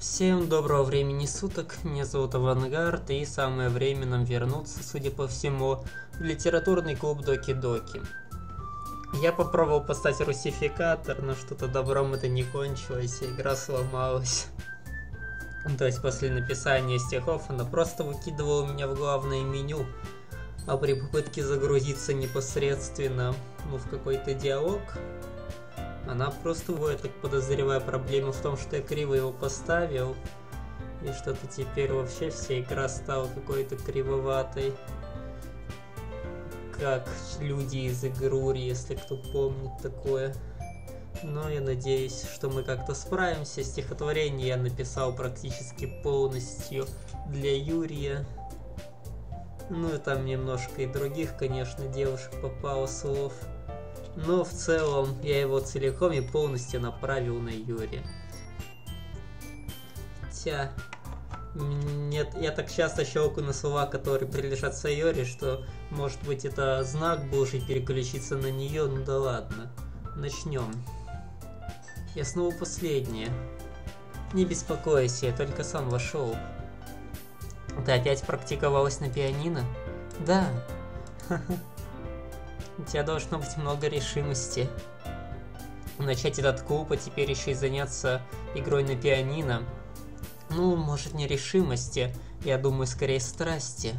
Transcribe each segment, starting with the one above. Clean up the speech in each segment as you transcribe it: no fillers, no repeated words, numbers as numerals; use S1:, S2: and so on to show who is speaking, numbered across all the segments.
S1: Всем доброго времени суток, меня зовут Авангард, и самое время нам вернуться, судя по всему, в литературный клуб Доки-Доки. Я попробовал поставить русификатор, но что-то добром это не кончилось, и игра сломалась. То есть после написания стихов она просто выкидывала меня в главное меню, а при попытке загрузиться непосредственно в какой-то диалог, она просто, я так подозреваю, проблема в том, что я криво его поставил, и что-то теперь вообще вся игра стала какой-то кривоватой. Как люди из Игрури, если кто помнит такое. Но я надеюсь, что мы как-то справимся. Стихотворение я написал практически полностью для Юрия. Ну и там немножко и других, конечно, девушек попало слов. Но в целом я его целиком и полностью направил на Юрия. Хотя нет, я так часто щелкаю на слова, которые прилежат Сайори, что может быть это знак Божий переключиться на нее. Ну да ладно. Начнем. Я снова последняя. Не беспокойся, я только сам вошел. Ты опять практиковалась на пианино? Да. У тебя должно быть много решимости. Начать этот клуб, а теперь еще и заняться игрой на пианино. Ну, может, не решимости, я думаю, скорее страсти.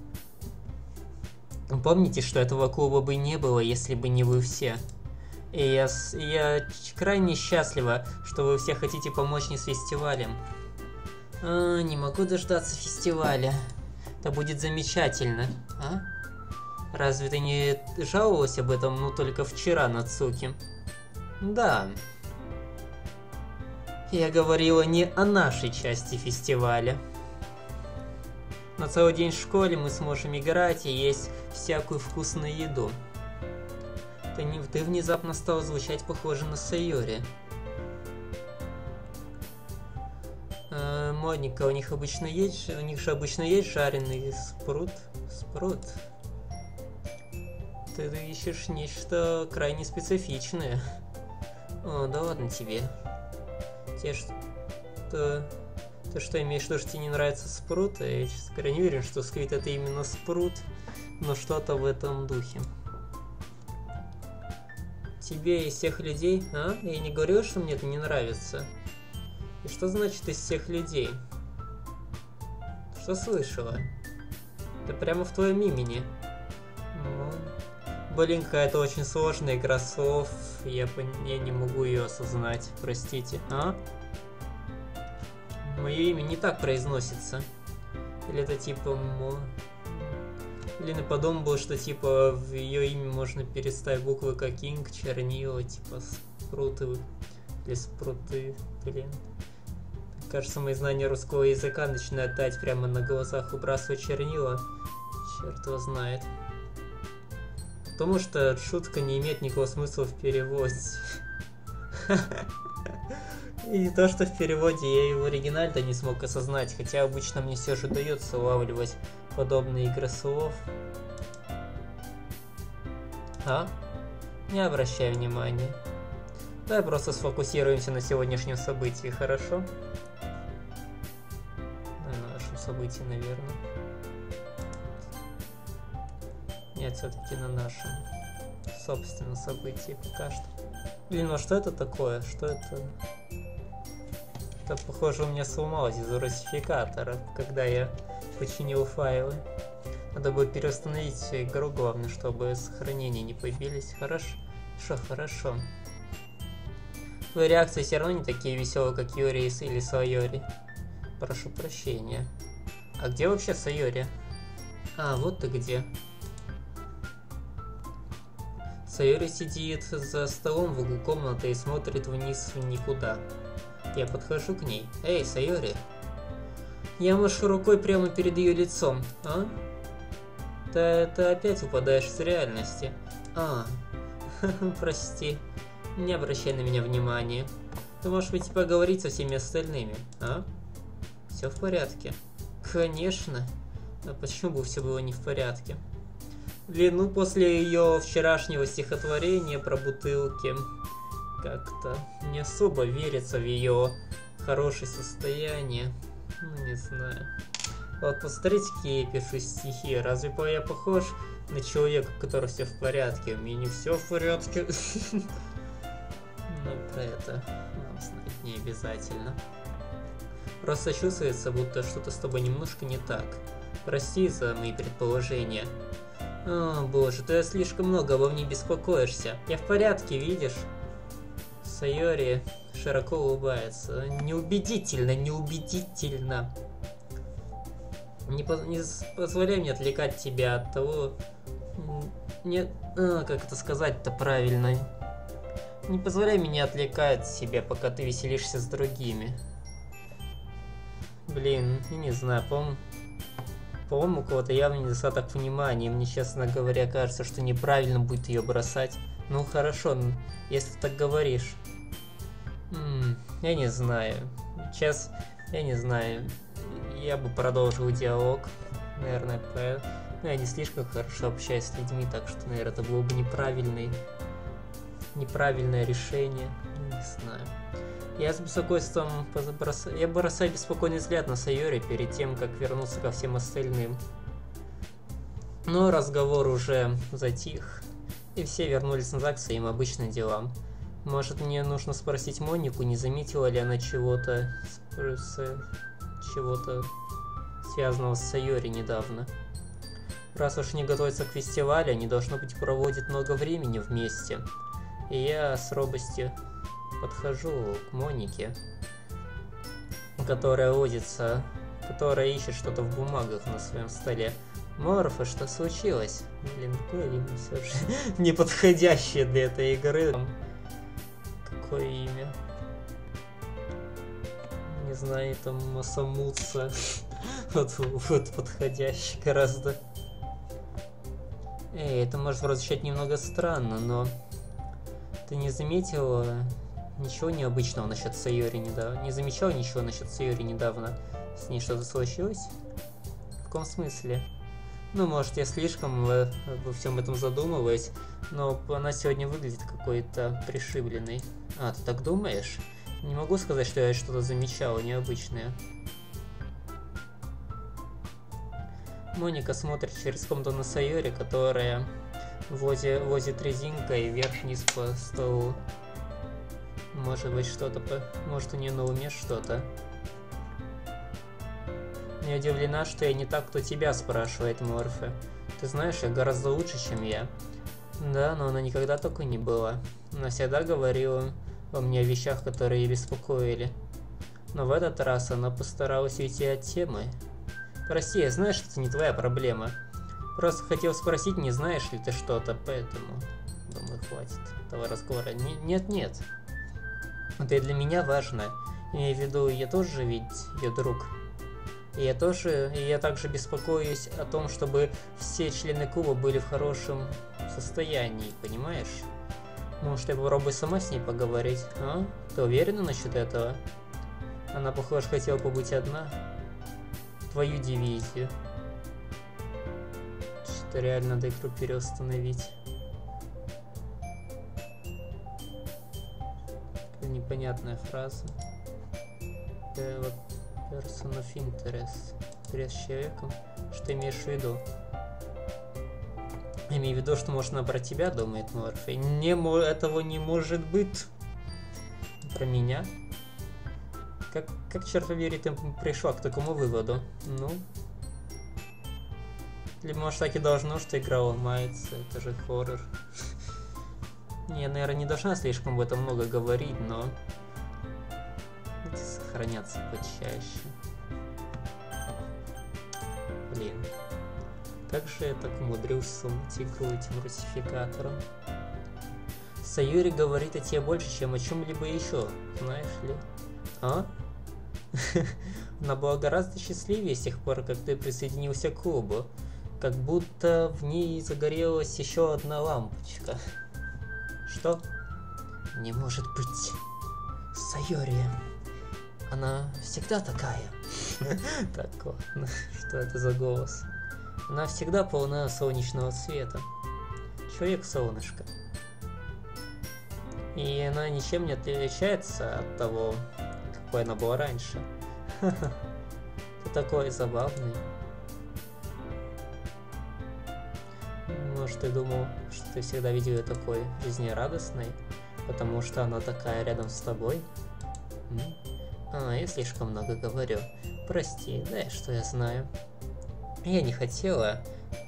S1: Помните, что этого клуба бы не было, если бы не вы все. И я крайне счастлива, что вы все хотите помочь мне с фестивалем. Не могу дождаться фестиваля. Это будет замечательно, а? Разве ты не жаловалась об этом, ну, только вчера, Нацуки? Да. Я говорила не о нашей части фестиваля. На целый день в школе мы сможем играть и есть всякую вкусную еду. Ты внезапно стала звучать похоже на Сайори. Моника, у них же обычно есть жареный спрут. Спрут. Ты ищешь нечто крайне специфичное. О, да ладно тебе. Ты что, имеешь в виду, что тебе не нравится спрут? Я, честно говоря, не уверен, что сквит это именно спрут, но что-то в этом духе. Тебе из всех людей, а? Я не говорил, что мне это не нравится. И что значит из всех людей? Что слышала? Это прямо в твоем имени. Блин, какая-то очень сложная игра слов. Я не могу ее осознать, простите. А? Мое имя не так произносится. Или это типа... Или я подумал, что типа в ее имя можно переставить буквы как инк, чернила, типа спруты или спруты, блин. Кажется, мои знания русского языка начинают тать прямо на глазах, выбрасывать чернила. Черт его знает. Потому что шутка не имеет никакого смысла в переводе. И то, что в переводе я и в оригинале-то не смог осознать, хотя обычно мне все же удается улавливать подобные игры слов. А? Не обращай внимания. Давай просто сфокусируемся на сегодняшнем событии, хорошо? На нашем событии, наверное. Нет, все-таки на нашем, собственно, событии пока что. Блин, ну что это такое? Что это? Это, похоже, у меня сломалось из-за русификатора, когда я починил файлы. Надо бы переустановить всю игру, главное, чтобы сохранения не побились. Хорошо. Твои реакции все равно не такие веселые, как Юри или Сайори. Прошу прощения. А где вообще Сайори? А, вот ты где. Сайори сидит за столом в углу комнаты и смотрит вниз в никуда. Я подхожу к ней. Эй, Сайори. Я машу рукой прямо перед ее лицом. А? Ты опять упадаешь из реальности. А, прости. Не обращай на меня внимания. Ты можешь ведь поговорить со всеми остальными, а? Все в порядке? Конечно. А почему бы все было не в порядке? Блин, ну после ее вчерашнего стихотворения про бутылки как-то не особо верится в ее хорошее состояние. Ну, не знаю. Вот посмотрите, какие я пишу стихи. Разве я похож на человека, у которого все в порядке? У меня не все в порядке. Но про это нам знать не обязательно. Просто чувствуется, будто что-то с тобой немножко не так. Прости за мои предположения. О, боже, ты слишком много обо мне беспокоишься. Я в порядке, видишь? Сайори широко улыбается. Неубедительно, неубедительно. Не позволяй мне отвлекать тебя от того... Нет, как это сказать-то правильно? Не позволяй меня отвлекать себя, пока ты веселишься с другими. Блин, я не знаю, по-моему, у кого-то явно недостаток внимания. Мне, честно говоря, кажется, что неправильно будет ее бросать. Ну хорошо, если ты так говоришь. Я не знаю. Сейчас, я не знаю. Я бы продолжил диалог. Наверное, я не слишком хорошо общаюсь с людьми, так что, наверное, это было бы неправильное решение. Не знаю. Я с беспокойством бросаю беспокойный взгляд на Сайори перед тем, как вернуться ко всем остальным. Но разговор уже затих, и все вернулись назад к своим обычным делам. Может, мне нужно спросить Монику, не заметила ли она чего-то связанного с Сайори недавно. Раз уж они готовятся к фестивалю, они, должно быть, проводят много времени вместе. И я с робостью подхожу к Монике, которая ищет что-то в бумагах на своем столе. Морфа, что случилось? Блин, какое имя все же неподходящее для этой игры. Какое имя? Не знаю, там Масамуца. Вот подходящий гораздо. Это может прозвучать немного странно, но ты не заметила ничего необычного насчет Сайори недавно? Не замечал ничего насчет Сайори недавно? С ней что-то случилось? В каком смысле? Ну, может, я слишком во всем этом задумываюсь, но она сегодня выглядит какой-то пришибленной. А, ты так думаешь? Не могу сказать, что я что-то замечала необычное. Моника смотрит через комнату на Сайори, которая возит резинкой вверх-вниз по столу. Может быть, может, у нее на уме что-то. Не удивлена, что я не так, кто тебя спрашивает, Морфе. Ты знаешь, я гораздо лучше, чем я. Да, но она никогда такой не была. Она всегда говорила мне о вещах, которые ее беспокоили. Но в этот раз она постаралась уйти от темы. Прости, я знаю, что это не твоя проблема. Просто хотел спросить, не знаешь ли ты что-то, поэтому... Думаю, хватит этого разговора. Нет. Это и для меня важно. Имею в виду, я тоже ведь ее друг. И я также беспокоюсь о том, чтобы все члены клуба были в хорошем состоянии, понимаешь? Может, я попробую сама с ней поговорить, а? Ты уверена насчет этого? Она, похоже, хотела побыть одна. Твою дивизию. Что-то реально надо игру переустановить. Какая непонятная фраза. Вот person of interest. Интерес с человеком. Что имеешь в виду? Имею в виду, что может она про тебя думает, Морфи. Этого не может быть. Про меня? Как черт побери, ты пришла к такому выводу? Ну? Либо, может, так и должно, что игра ломается. Это же хоррор. Я, наверное, не должна слишком об этом много говорить, но... Сохраняться почаще. Блин. Как же я так умудрился умыть игру этим русификатором? Сайори говорит о тебе больше, чем о чем-либо еще, знаешь ли? А? Она была гораздо счастливее с тех пор, как ты присоединился к клубу. Как будто в ней загорелась еще одна лампочка. Что? Не может быть. Сайори. Она всегда такая. Так, ладно. Что это за голос? Она всегда полна солнечного света. Человек-солнышко. И она ничем не отличается от того, какой она была раньше. Ха-ха. Ты такой забавный. Может, ты думал, что ты всегда видел ее такой жизнерадостной, потому что она такая рядом с тобой? Я слишком много говорю. Прости, да, что я знаю. Я не хотела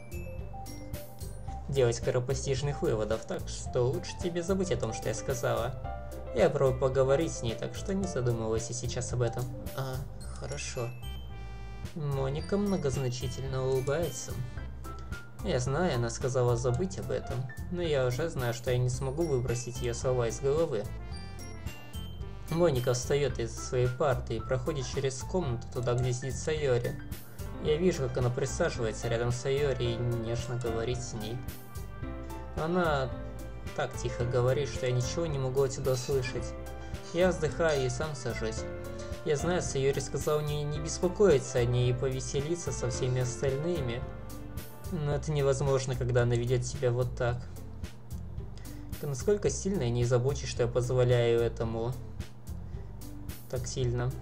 S1: делать скоропостижных выводов, так что лучше тебе забыть о том, что я сказала. Я пробую поговорить с ней, так что не задумывайся сейчас об этом. Хорошо. Моника многозначительно улыбается. Я знаю, она сказала забыть об этом, но я уже знаю, что я не смогу выбросить ее слова из головы. Моника встает из своей парты и проходит через комнату туда, где сидит Сайори. Я вижу, как она присаживается рядом с Сайори и нежно говорит с ней. Она так тихо говорит, что я ничего не могу отсюда услышать. Я вздыхаю и сам сажусь. Я знаю, Сайори сказал мне не беспокоиться о ней и повеселиться со всеми остальными. Но это невозможно, когда она ведет себя вот так. Насколько сильно я не забочусь, что я позволяю этому так сильно.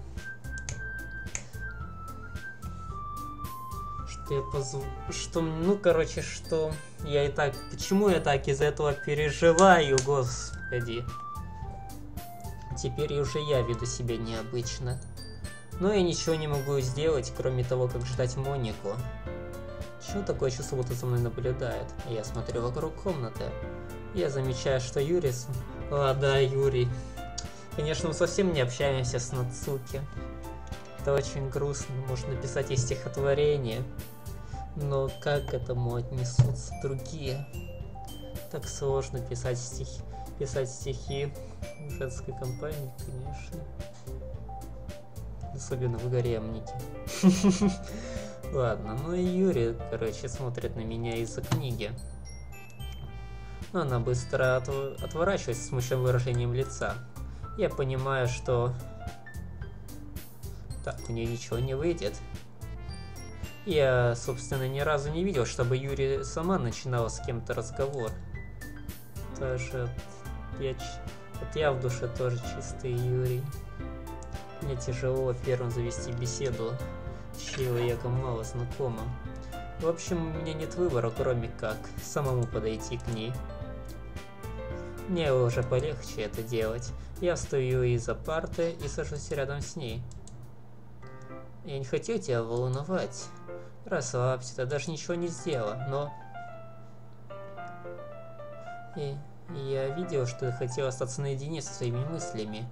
S1: Что я и так... Почему я так из-за этого переживаю, господи? Теперь уже я веду себя необычно. Но я ничего не могу сделать, кроме того, как ждать Монику. Чего такое чувство, будто за мной наблюдает? Я смотрю вокруг комнаты. Я замечаю, что Юрий... да, Юрий. Конечно, мы совсем не общаемся с Нацуки. Это очень грустно, можно написать и стихотворение. Но как к этому отнесутся другие? Так сложно писать стихи в женской компании, конечно. Особенно в гаремнике. Ладно, ну и Юрий, смотрит на меня из-за книги. Но она быстро отворачивается с смущенным выражением лица. Я понимаю, что... Так, у нее ничего не выйдет. Я, собственно, ни разу не видел, чтобы Юрий сама начинала с кем-то разговор. Тоже... я в душе тоже чистый Юрий. Мне тяжело первым завести беседу с человеком мало знакомым. В общем, у меня нет выбора, кроме как самому подойти к ней. Мне уже полегче это делать. Я встаю из-за парты и сажусь рядом с ней. Я не хотел тебя волновать. Расслабься, ты даже ничего не сделала, но... И я видел, что ты хотел остаться наедине со своими мыслями.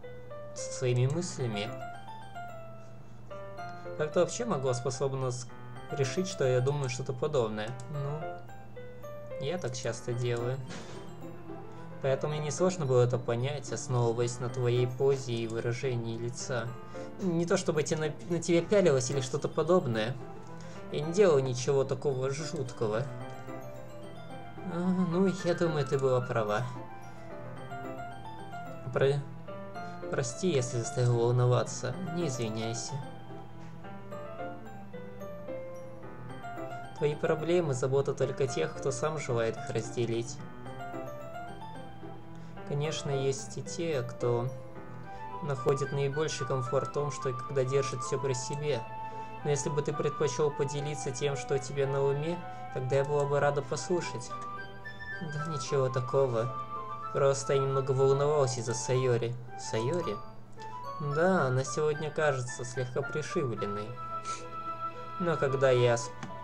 S1: Как ты вообще могла способна решить, что я думаю что-то подобное? Ну, я так часто делаю. Поэтому мне несложно было это понять, основываясь на твоей позе и выражении лица. Не то чтобы на тебя пялилось или что-то подобное. Я не делал ничего такого жуткого. Ну, я думаю, ты была права. Прости, если заставил волноваться. Не извиняйся. Твои проблемы — забота только тех, кто сам желает их разделить. Конечно, есть и те, кто находит наибольший комфорт в том, что когда держит все при себе. Но если бы ты предпочел поделиться тем, что у тебя на уме, тогда я была бы рада послушать. Да ничего такого. Просто я немного волновался из-за Сайори. Сайори? Да, она сегодня кажется слегка пришибленной. Но когда я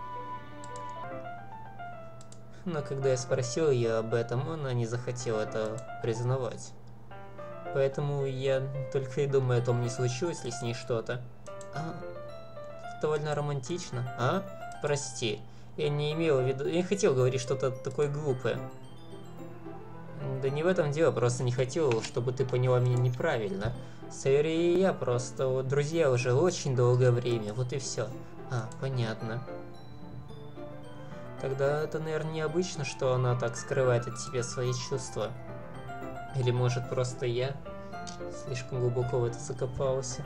S1: спросил ее об этом, она не захотела это признавать. Поэтому я только и думаю о том, не случилось ли с ней что-то. Это довольно романтично. Прости, я не имел в виду... Я не хотел говорить что-то такое глупое. Да не в этом дело, просто не хотел, чтобы ты поняла меня неправильно. Сайори и я просто друзья уже очень долгое время, вот и все. Понятно. Тогда это, наверное, необычно, что она так скрывает от тебя свои чувства. Или может просто я слишком глубоко в это закопался.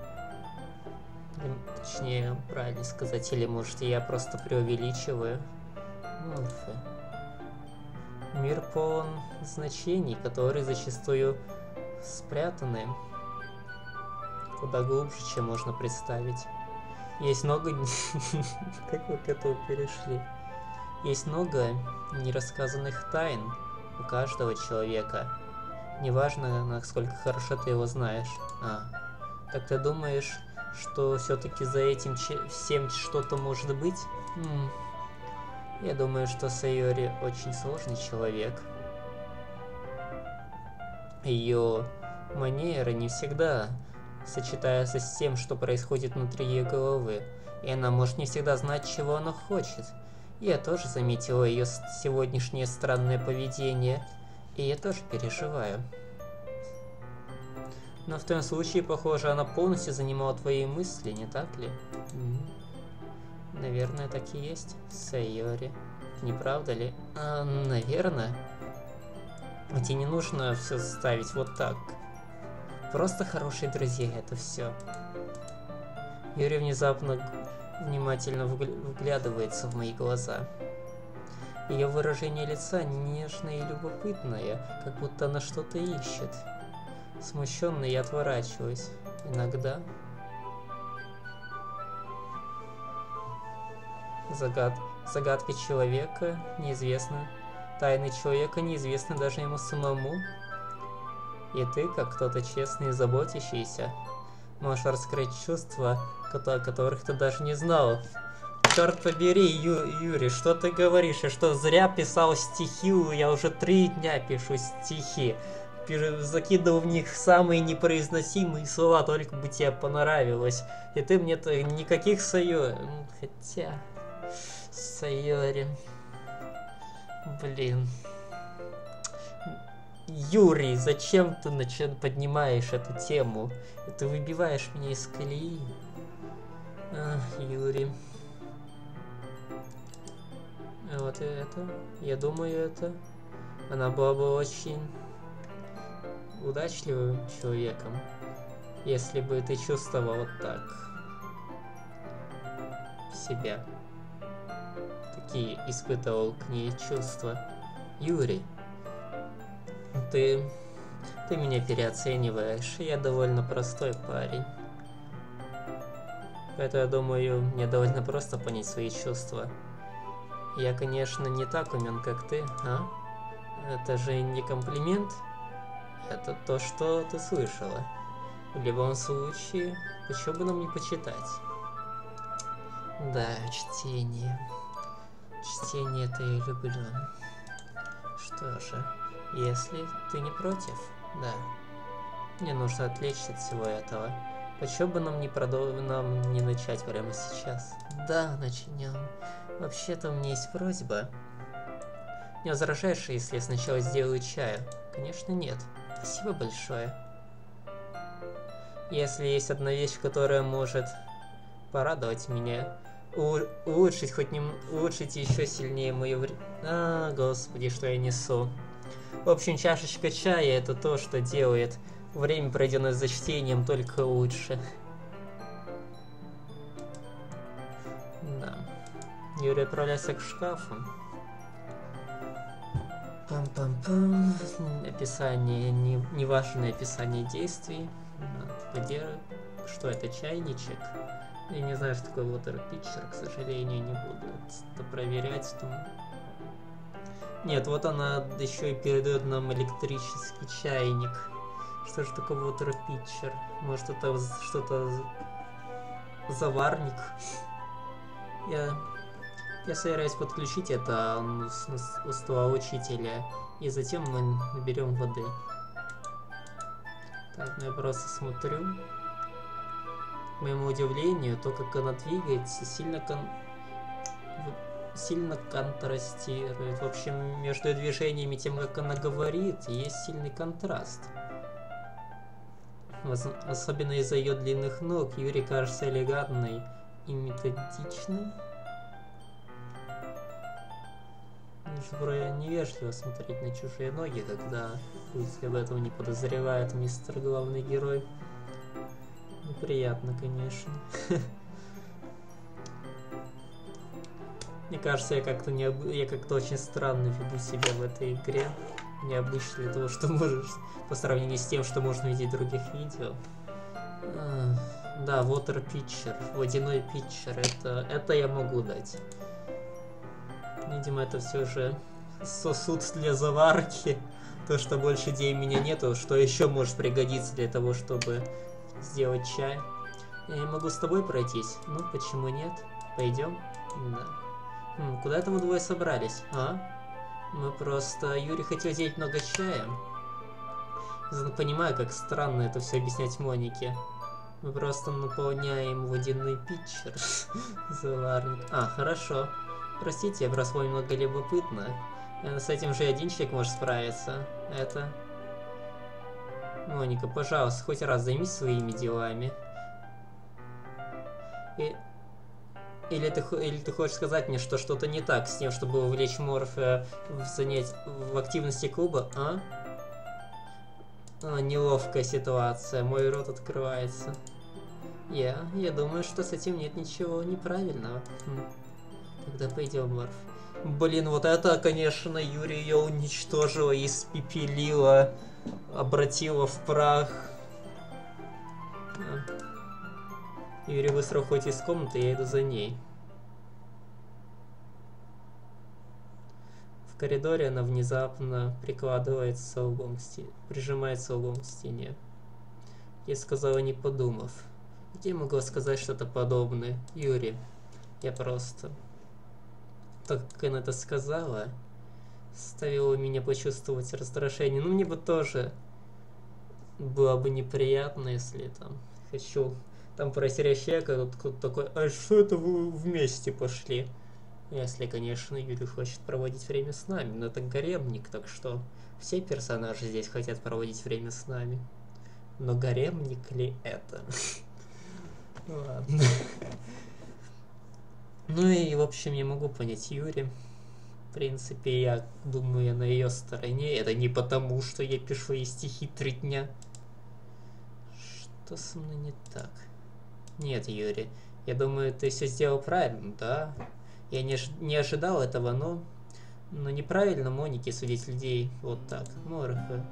S1: Точнее, правильно сказать, или может я просто преувеличиваю. Малфой. Мир полон значений, которые зачастую спрятаны куда глубже, чем можно представить. Есть много... Как вы к этому перешли? Есть много нерассказанных тайн у каждого человека. Неважно, насколько хорошо ты его знаешь. Так ты думаешь, что все-таки за этим всем что-то может быть? Я думаю, что Сайори очень сложный человек. Ее манеры не всегда сочетаются с тем, что происходит внутри ее головы, и она может не всегда знать, чего она хочет. Я тоже заметила ее сегодняшнее странное поведение, и я тоже переживаю. Но в том случае, похоже, она полностью занимала твои мысли, не так ли? Наверное, так и есть, Сайори. Не правда ли? Наверное. Тебе не нужно все ставить вот так. Просто хорошие друзья, это все. Юри внезапно внимательно вглядывается в мои глаза. Ее выражение лица нежное и любопытное, как будто она что-то ищет. Смущенно я отворачиваюсь. Иногда... Загадки человека неизвестны. Тайны человека неизвестны даже ему самому. И ты, как кто-то честный и заботящийся, можешь раскрыть чувства, о которых ты даже не знал. Черт побери, Юрий, что ты говоришь? Я что, зря писал стихи? Я уже 3 дня пишу стихи. Закидывал в них самые непроизносимые слова, только бы тебе понравилось. И ты мне-то никаких Сайори... Хотя... Сайори... Блин... Юрий, зачем ты поднимаешь эту тему? Ты выбиваешь меня из колеи. Юрий. Вот это. Я думаю, это... Она была бы очень удачливым человеком, если бы ты чувствовал вот так себя. Такие испытывал к ней чувства. Юрий. Ты меня переоцениваешь. Я довольно простой парень. Поэтому, я думаю, мне довольно просто понять свои чувства. Я, конечно, не так умен, как ты, а? Это же не комплимент. Это то, что ты слышала. В любом случае, почему бы нам не почитать? Да, чтение. Чтение-то я люблю. Что же... Если ты не против, да. Мне нужно отвлечься от всего этого. Почему бы нам не начать прямо сейчас? Да, начнем. Вообще-то у меня есть просьба. Не возражаешь, если я сначала сделаю чаю? Конечно, нет. Спасибо большое. Если есть одна вещь, которая может порадовать меня, улучшить улучшить еще сильнее мое время... господи, что я несу. В общем, чашечка чая — это то, что делает время, проведенное за чтением, только лучше. Да. Юрий отправляется к шкафу. Пам-пам-пам. Описание, неважное описание действий. Что это, чайничек? Я не знаю, что такое water pitcher, к сожалению, не буду это проверять. Нет, вот она еще и передает нам электрический чайник. Что же такое water pitcher? Может, это что-то... заварник? Я собираюсь подключить это у стола учителя. И затем мы наберем воды. Так, ну я просто смотрю. К моему удивлению, то, как она двигается, сильно контрастирует. В общем, между движениями и тем, как она говорит, есть сильный контраст. Особенно из-за ее длинных ног. Юрий кажется элегантной и методичной. Невежливо смотреть на чужие ноги, когда пусть об этом не подозревает мистер главный герой. Неприятно, конечно. Мне кажется, я как-то очень странно веду себя в этой игре. Необычно для того, что можешь, по сравнению с тем, что можно видеть в других видео. Да, water pitcher, водяной питчер, это я могу дать. Видимо, это все же сосуд для заварки. То, что больше идей у меня нету, что еще может пригодиться для того, чтобы сделать чай. Я не могу с тобой пройтись. Ну, почему нет? Пойдем? Да. Куда это вы двое собрались, а? Мы просто... Юрий хотел взять много чая. Понимаю, как странно это все объяснять Монике. Мы просто наполняем водяной питчер. Заварник. Хорошо. Простите, я бросал немного любопытно. С этим же один человек может справиться. Это... Моника, пожалуйста, хоть раз займись своими делами. Или ты хочешь сказать мне, что что-то не так с тем, чтобы увлечь Морфа в активности клуба, а? Неловкая ситуация, мой рот открывается. Я думаю, что с этим нет ничего неправильного. Тогда пойдем, Морф. Блин, вот это, конечно, Юрий ее уничтожила, испепелила, обратила в прах. Юрий быстро уходит из комнаты, я иду за ней. В коридоре она внезапно прижимается лбом к стене. Я сказала, не подумав. Где я могла сказать что-то подобное? Юрий, я просто... Так как она это сказала, заставила меня почувствовать раздражение. Ну, мне бы тоже было бы неприятно, если там хочу... Там протерять человека, тут кто-то такой, а что это вы вместе пошли? Если, конечно, Юрий хочет проводить время с нами, но это гаремник, так что все персонажи здесь хотят проводить время с нами. Но гаремник ли это? Ладно. Ну и, в общем, я могу понять Юри. В принципе, я думаю, я на ее стороне. Это не потому, что я пишу ей стихи 3 дня. Что со мной не так? Нет, Юрий, я думаю, ты все сделал правильно, да? Я не ожидал этого, но неправильно Монике судить людей вот так. Морфа.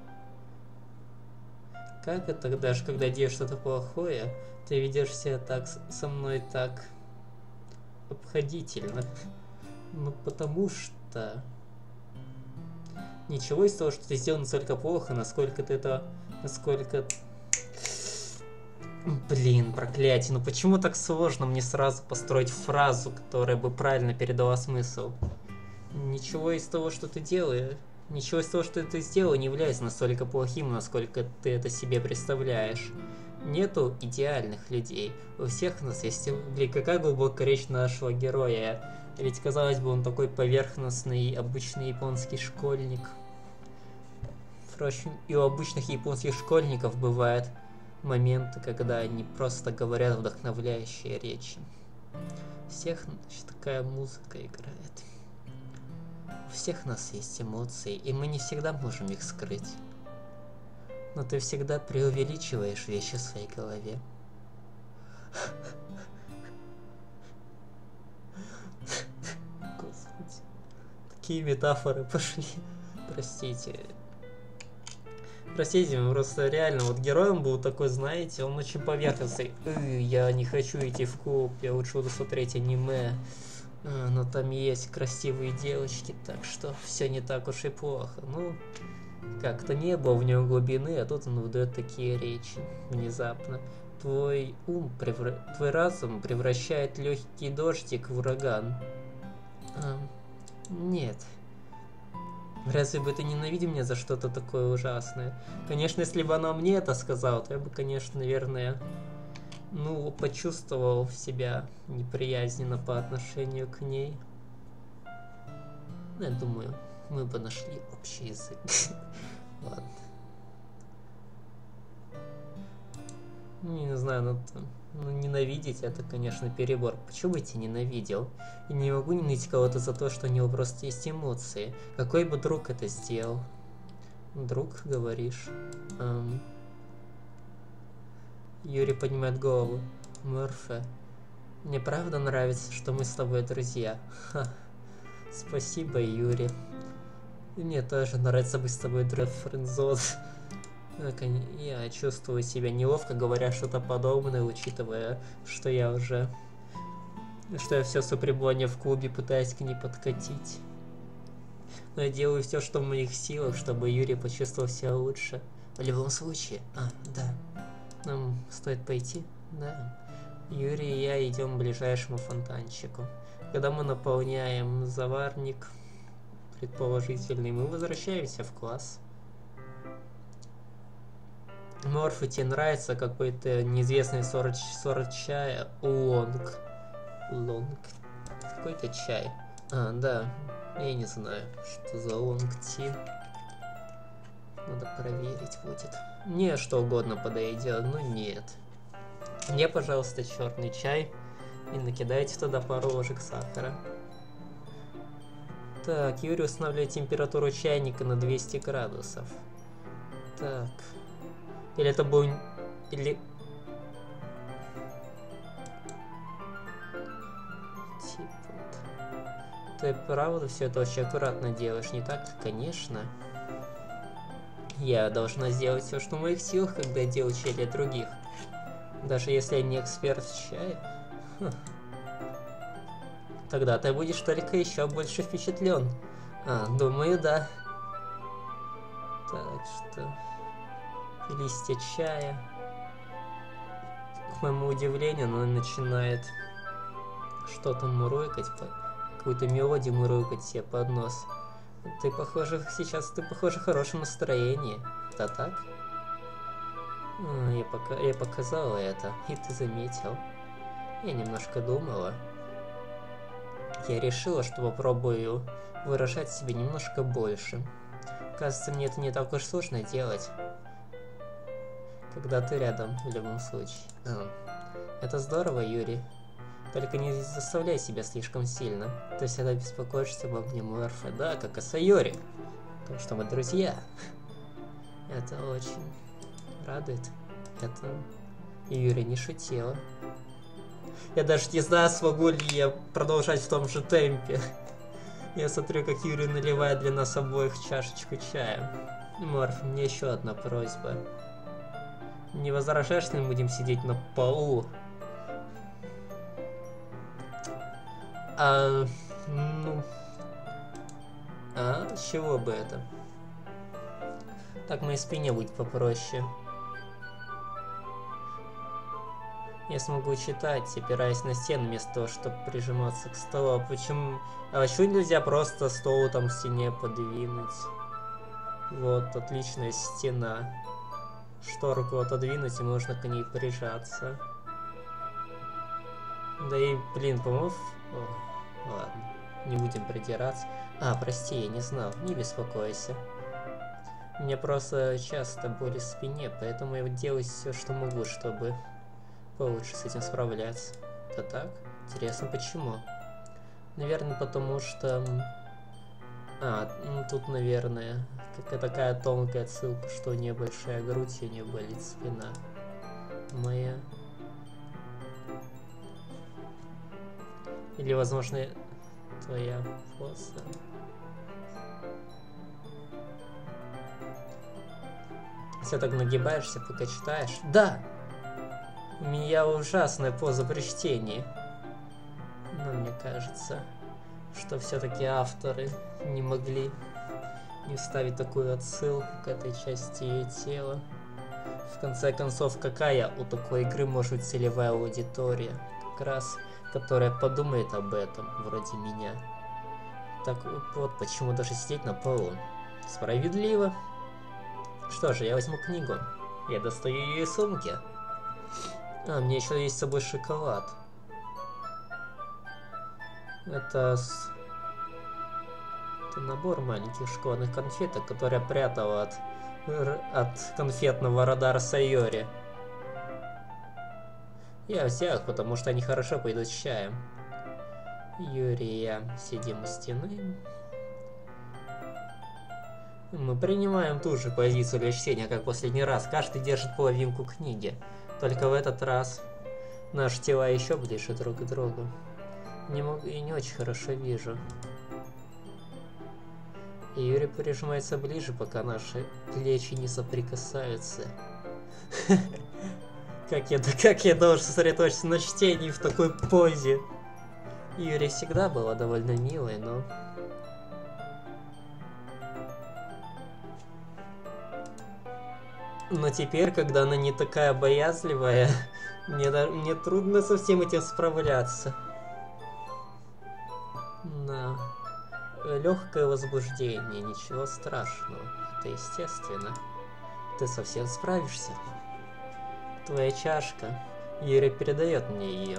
S1: Как это даже, когда делаешь что-то плохое, ты ведешь себя так со мной так обходительно? Ну, потому что... Ничего из того, что ты сделал настолько плохо, насколько ты это... Насколько... Блин, проклятие, ну почему так сложно мне сразу построить фразу, которая бы правильно передала смысл? Ничего из того, что ты делаешь, ничего из того, что ты сделал, не является настолько плохим, насколько ты это себе представляешь. Нету идеальных людей. У всех нас есть... Блин, какая глубокая речь нашего героя. Ведь, казалось бы, он такой поверхностный, обычный японский школьник. Впрочем, и у обычных японских школьников бывает... моменты, когда они просто говорят вдохновляющие речи. У всех такая музыка играет. У всех нас есть эмоции, и мы не всегда можем их скрыть. Но ты всегда преувеличиваешь вещи в своей голове. Господи. Такие метафоры пошли. Простите. Простите, просто реально, вот героем был такой, знаете, он очень поверхностный. Я не хочу идти в клуб, я лучше буду смотреть аниме. Но там есть красивые девочки, так что все не так уж и плохо. Ну, как-то не было в нем глубины, а тут он выдает такие речи внезапно. Твой разум превращает легкий дождик в ураган. Нет. Разве бы ты ненавидел меня за что-то такое ужасное? Конечно, если бы она мне это сказала, то я бы, конечно, наверное, ну, почувствовал себя неприязненно по отношению к ней. Ну, я думаю, мы бы нашли общий язык. Ладно. Не знаю, ну, ненавидеть это, конечно, перебор. Почему бы я тебя ненавидел? И не могу ненавидеть кого-то за то, что у него просто есть эмоции. Какой бы друг это сделал? Друг, говоришь? Юрий поднимает голову. Морфе, мне правда нравится, что мы с тобой друзья. Ха. Спасибо, Юрий. И мне тоже нравится быть с тобой, друг. Френдзон. Я чувствую себя неловко, говоря что-то подобное, учитывая, что я все пребывание в клубе пытаюсь к ней подкатить. Но я делаю все, что в моих силах, чтобы Юрий почувствовал себя лучше. В любом случае, да. Нам стоит пойти? Да. Юрий и я идем к ближайшему фонтанчику. Когда мы наполняем заварник, предположительный, мы возвращаемся в класс. Морфу, тебе нравится какой-то неизвестный сорт чая? Лонг. Какой-то чай. Да. Я не знаю, что за лонг-ти. Надо проверить будет. Мне что угодно подойдет, но нет. Мне, пожалуйста, черный чай. И накидайте туда пару ложек сахара. Так, Юрий устанавливает температуру чайника на 200 градусов. Так. Или это был... Или... Ты правда все это очень аккуратно делаешь, не так? Конечно. Я должна сделать все, что в моих силах, когда я делаю чай для других. Даже если я не эксперт в чае. Тогда ты будешь только еще больше впечатлен. Думаю, да. Так что... Листья чая. К моему удивлению, она начинает что-то мурлыкать, какую-то мелодию мурлыкать себе под нос. Ты, похоже, в хорошем настроении. Да так? Я показала это, и ты заметил. Я немножко думала. Я решила, что попробую выражать себя немножко больше. Кажется, мне это не так уж сложно делать. Когда ты рядом, в любом случае. Это здорово, Юрий. Только не заставляй себя слишком сильно. Ты всегда беспокоишься обо мне, Морфа. Да, как и Сайори. Потому что мы друзья. Это очень радует. Это... Юрий не шутила. Я даже не знаю, смогу ли я продолжать в том же темпе. Я смотрю, как Юрий наливает для нас обоих чашечку чая. Морф, мне еще одна просьба. Не возражаешь, что мы будем сидеть на полу? С чего бы это? Так моей спине будет попроще. Я смогу читать, опираясь на стену, вместо того, чтобы прижиматься к столу. А почему нельзя просто стол там в стене подвинуть? Вот, отличная стена. Шторку отодвинуть, и можно к ней прижаться. Да и, блин, по-моему... Ладно, не будем придираться. Прости, я не знал, не беспокойся. У меня просто часто боли в спине, поэтому я делаю все, что могу, чтобы получше с этим справляться. Да так? Интересно, почему? Наверное, потому что... тут, наверное, такая тонкая отсылка, что у нее большая грудь, и у нее болит спина. Моя... Или, возможно, твоя поза. Все так нагибаешься, пока читаешь. Да! У меня ужасная поза при чтении. Но мне кажется, что все-таки авторы не могли не вставить такую отсылку к этой части ее тела. В конце концов, какая у такой игры может быть целевая аудитория? Как раз, которая подумает об этом, вроде меня. Так вот, почему даже сидеть на полу. Справедливо. Что же, я возьму книгу. Я достаю ее из сумки. Мне еще есть с собой шоколад. Это набор маленьких шоколадных конфеток, которые я прятал от конфетного радара Сайори. Я взял их, потому что они хорошо пойдут с чаем. Юрий и я сидим у стены. Мы принимаем ту же позицию для чтения, как в последний раз. Каждый держит половинку книги. Только в этот раз наши тела еще ближе друг к другу. Я не очень хорошо вижу. И Юрий прижимается ближе, пока наши плечи не соприкасаются. Как я должен сосредоточиться на чтении в такой позе? Юрий всегда была довольно милой, но... Но теперь, когда она не такая боязливая, мне трудно со всем этим справляться. Да. Легкое возбуждение, ничего страшного. Это естественно. Ты совсем справишься. Твоя чашка. Юрий передает мне ее.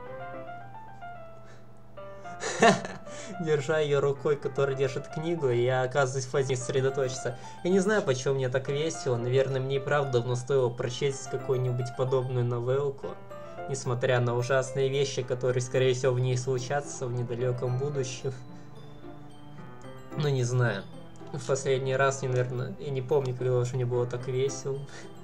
S1: Держа ее рукой, которая держит книгу, я оказываюсь в фазе сосредоточиться. Я не знаю, почему мне так весело. Наверное, мне и правда давно стоило прочесть какую-нибудь подобную новелку. Несмотря на ужасные вещи, которые, скорее всего, в ней случатся в недалеком будущем. Ну, не знаю. В последний раз, наверное, я не помню, когда уже мне было так весело.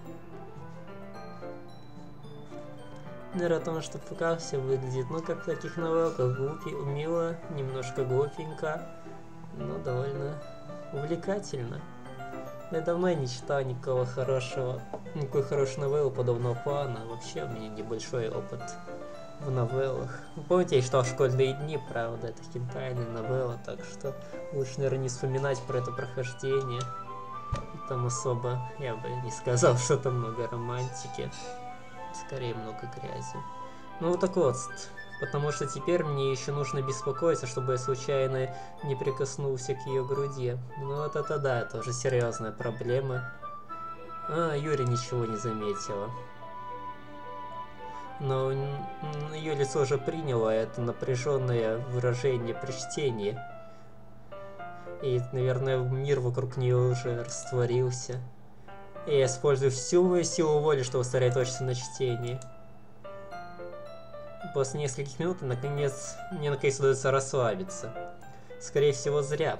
S1: Наверное, потому что пока все выглядит, ну, как в таких новелках, мило, немножко глупенько, но довольно увлекательно. Я давно не читал никакой хорошей новеллы подобного плана. Вообще у меня небольшой опыт в новеллах. Вы помните, я читал «Школьные дни», правда, это хентайная новелла, так что лучше, наверное, не вспоминать про это прохождение. Там особо, я бы не сказал, что там много романтики. Скорее, много грязи. Ну вот так вот, потому что теперь мне еще нужно беспокоиться, чтобы я случайно не прикоснулся к ее груди. Ну вот это да, это уже серьезная проблема. А, Юрий ничего не заметила. Но ее лицо уже приняло это напряженное выражение при чтении. И, наверное, мир вокруг нее уже растворился. И я использую всю мою силу воли, чтобы сосредоточиться на чтении. После нескольких минут мне наконец удается расслабиться. Скорее всего, зря.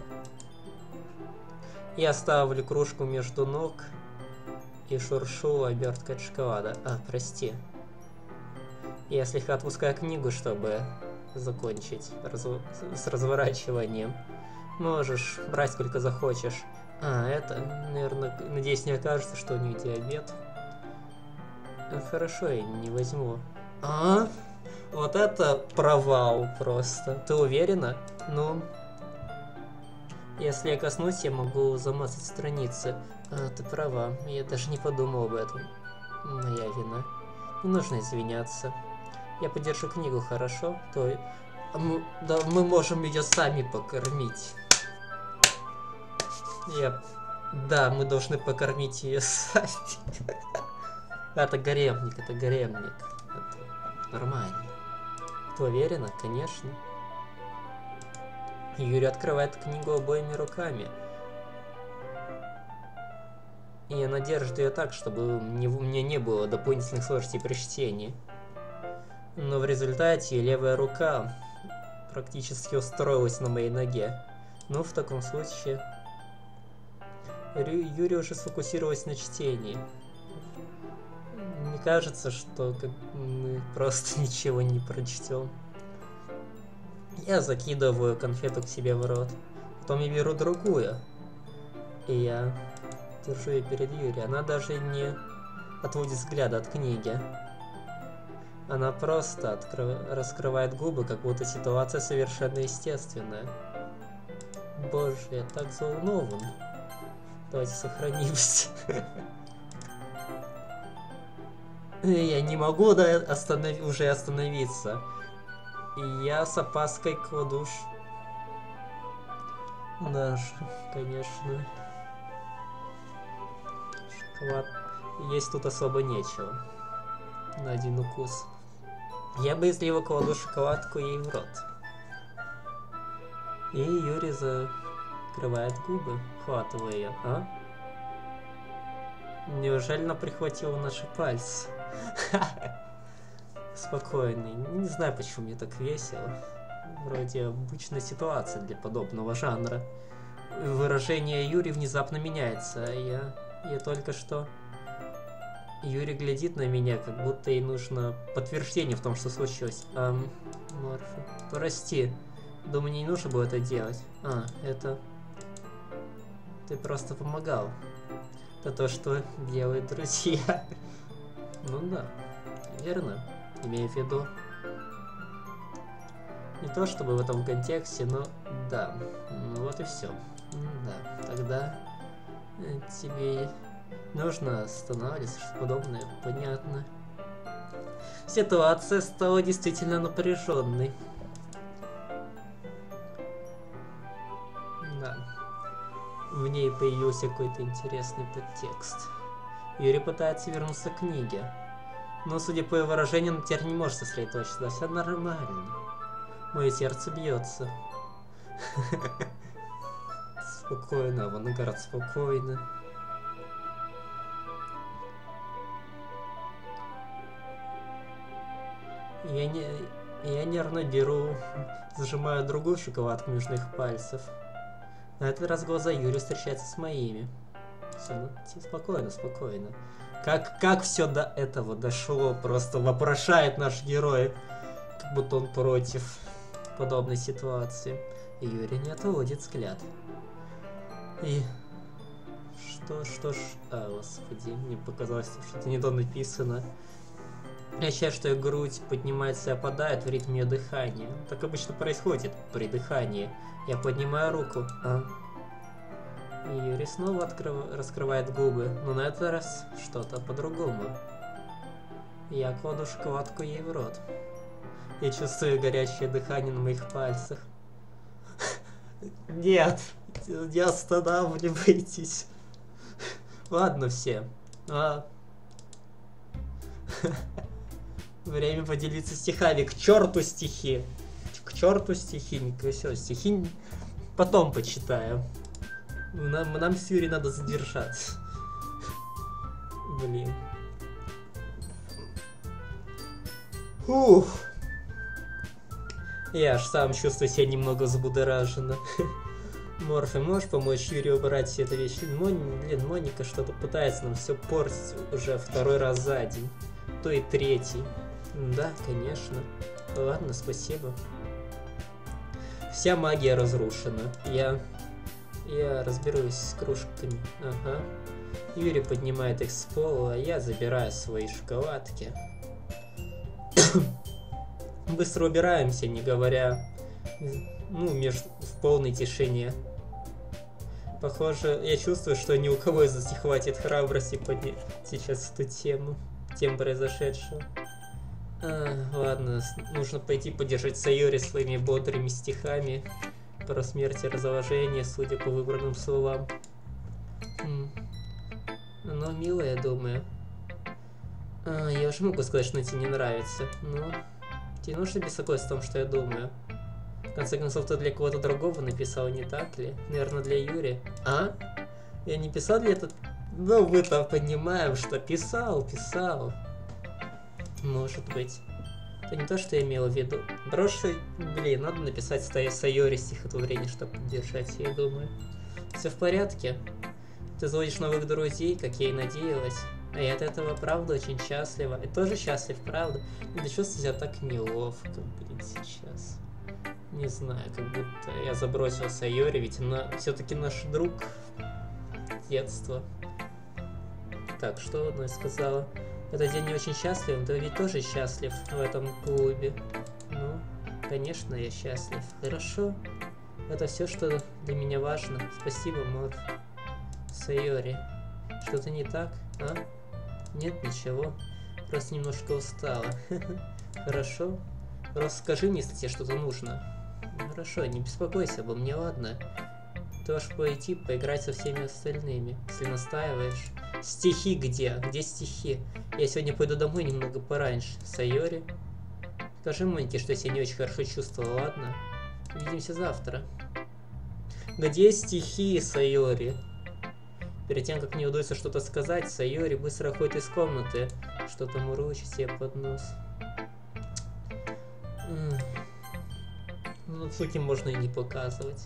S1: Я ставлю кружку между ног и шуршу оберткой от шоколада. А, прости. Я слегка отпускаю книгу, чтобы закончить с разворачиванием. Можешь брать сколько захочешь. А, это, наверное, надеюсь, не окажется, что у них диабет. Хорошо, я не возьму. А? Вот это провал просто. Ты уверена? Ну, если я коснусь, я могу замазать страницы. А, ты права, я даже не подумал об этом. Моя вина. Не нужно извиняться. Я подержу книгу, хорошо? Да, мы можем ее сами покормить. Да, мы должны покормить ее сами. Это гаремник, это гаремник. Это нормально. Ты уверена? Конечно. Юрий открывает книгу обоими руками. И она держит ее так, чтобы у меня не было дополнительных сложностей при чтении. Но в результате левая рука практически устроилась на моей ноге. Ну, в таком случае... Юрий уже сфокусировалась на чтении. Мне кажется, что мы просто ничего не прочтем. Я закидываю конфету к себе в рот. Потом я беру другую. И я держу ее перед Юрием. Она даже не отводит взгляда от книги. Она просто раскрывает губы, как будто ситуация совершенно естественная. Боже, я так взволнован. Давайте сохранимся. Я не могу уже остановиться. И я с опаской кладу... Да, конечно. Шоколад. Есть тут особо нечего. На один укус. Я боязливо кладу шоколадку ей в рот. И Юрий закрывает губы, хватывая ее, а? Неужели она прихватила наши пальцы? Спокойно. Не знаю, почему мне так весело. Вроде обычная ситуация для подобного жанра. Выражение Юрия внезапно меняется. Я только что... Юрий глядит на меня, как будто ей нужно подтверждение в том, что случилось. Морфи, прости. Думаю, не нужно было это делать. А, это... Ты просто помогал. Это то, что делают друзья. Ну да, верно. Имею в виду. Не то чтобы в этом контексте, но да. Ну вот и все. Да, тогда тебе нужно останавливаться, что подобное. Понятно. Ситуация стала действительно напряженной. Да. В ней появился какой-то интересный подтекст. Юрий пытается вернуться к книге. Но, судя по его выражению, он теперь не может сосредоточиться. Да все нормально. Мое сердце бьется. Спокойно, авангард, спокойно. Я нервно беру, зажимаю другую шоколадку между их пальцев. На этот раз глаза Юрия встречаются с моими. Все, ну, спокойно, спокойно. Как все до этого дошло, просто вопрошает наш герой. Как будто он против подобной ситуации. И Юрий не отводит взгляд. И... Что ж... А, господи, мне показалось, что что-то не то написано. Я ощущаю, что ее грудь поднимается и опадает в ритме ее дыхания. Так обычно происходит при дыхании. Я поднимаю руку. И Юрий снова раскрывает губы, но на этот раз что-то по-другому. Я кладу шоколадку ей в рот. Я чувствую горячее дыхание на моих пальцах. Нет, не останавливайтесь. Ладно все. Время поделиться стихами. К черту стихи. К черту стихи. Все, стихи потом почитаю. Нам с Юрием надо задержаться. Блин. Ух. Я аж сам чувствую себя немного взбудораженно. Морфи, можешь помочь Юрию убрать все эту вещь? Блин, Моника что-то пытается нам все портить уже второй раз за день. То и третий. Да, конечно. Ладно, спасибо. Вся магия разрушена. Я разберусь с кружками. Ага. Юрий поднимает их с пола, а я забираю свои шоколадки. Быстро убираемся, не говоря... Ну, в полной тишине. Похоже, я чувствую, что ни у кого из нас не хватит храбрости поднять сейчас эту тему произошедшего. Ладно, нужно пойти поддержать Сайори своими бодрыми стихами про смерть и разложение, судя по выбранным словам. Ну, милая, думаю. Я уже могу сказать, что тебе не нравится, но тебе нужно беспокоиться о том, что я думаю. В конце концов, ты для кого-то другого написал, не так ли? Наверное, для Юрия. Я не писал для этого? Ну, мы-то понимаем, что писал. Может быть. Это не то, что я имел в виду. Блин, надо написать Сайори стихотворение, чтобы поддержать, я думаю. Все в порядке? Ты заводишь новых друзей, как я и надеялась. А я от этого, правда, очень счастлива. И тоже счастлив, правда? И ты чувствуешь себя так неловко, блин, сейчас. Не знаю, как будто я забросил Сайори, ведь она все-таки наш друг детства. Так, что она сказала? Этот день не очень счастлив, ты ведь тоже счастлив в этом клубе. Ну, конечно, я счастлив. Хорошо. Это все, что для меня важно. Спасибо, Мор. Сайори. Что-то не так, а? Нет, ничего. Просто немножко устала. Хорошо. Просто скажи мне, если тебе что-то нужно. Хорошо, не беспокойся обо мне, ладно? Ты можешь пойти поиграть со всеми остальными, если настаиваешь. Стихи где? Где стихи? Я сегодня пойду домой немного пораньше. Сайори? Скажи Монике, что я себя не очень хорошо чувствовал, ладно? Увидимся завтра. Где стихи, Сайори? Перед тем, как мне удается что-то сказать, Сайори быстро уходит из комнаты. Что-то мурлычет себе под нос. Ну, Цуки можно и не показывать.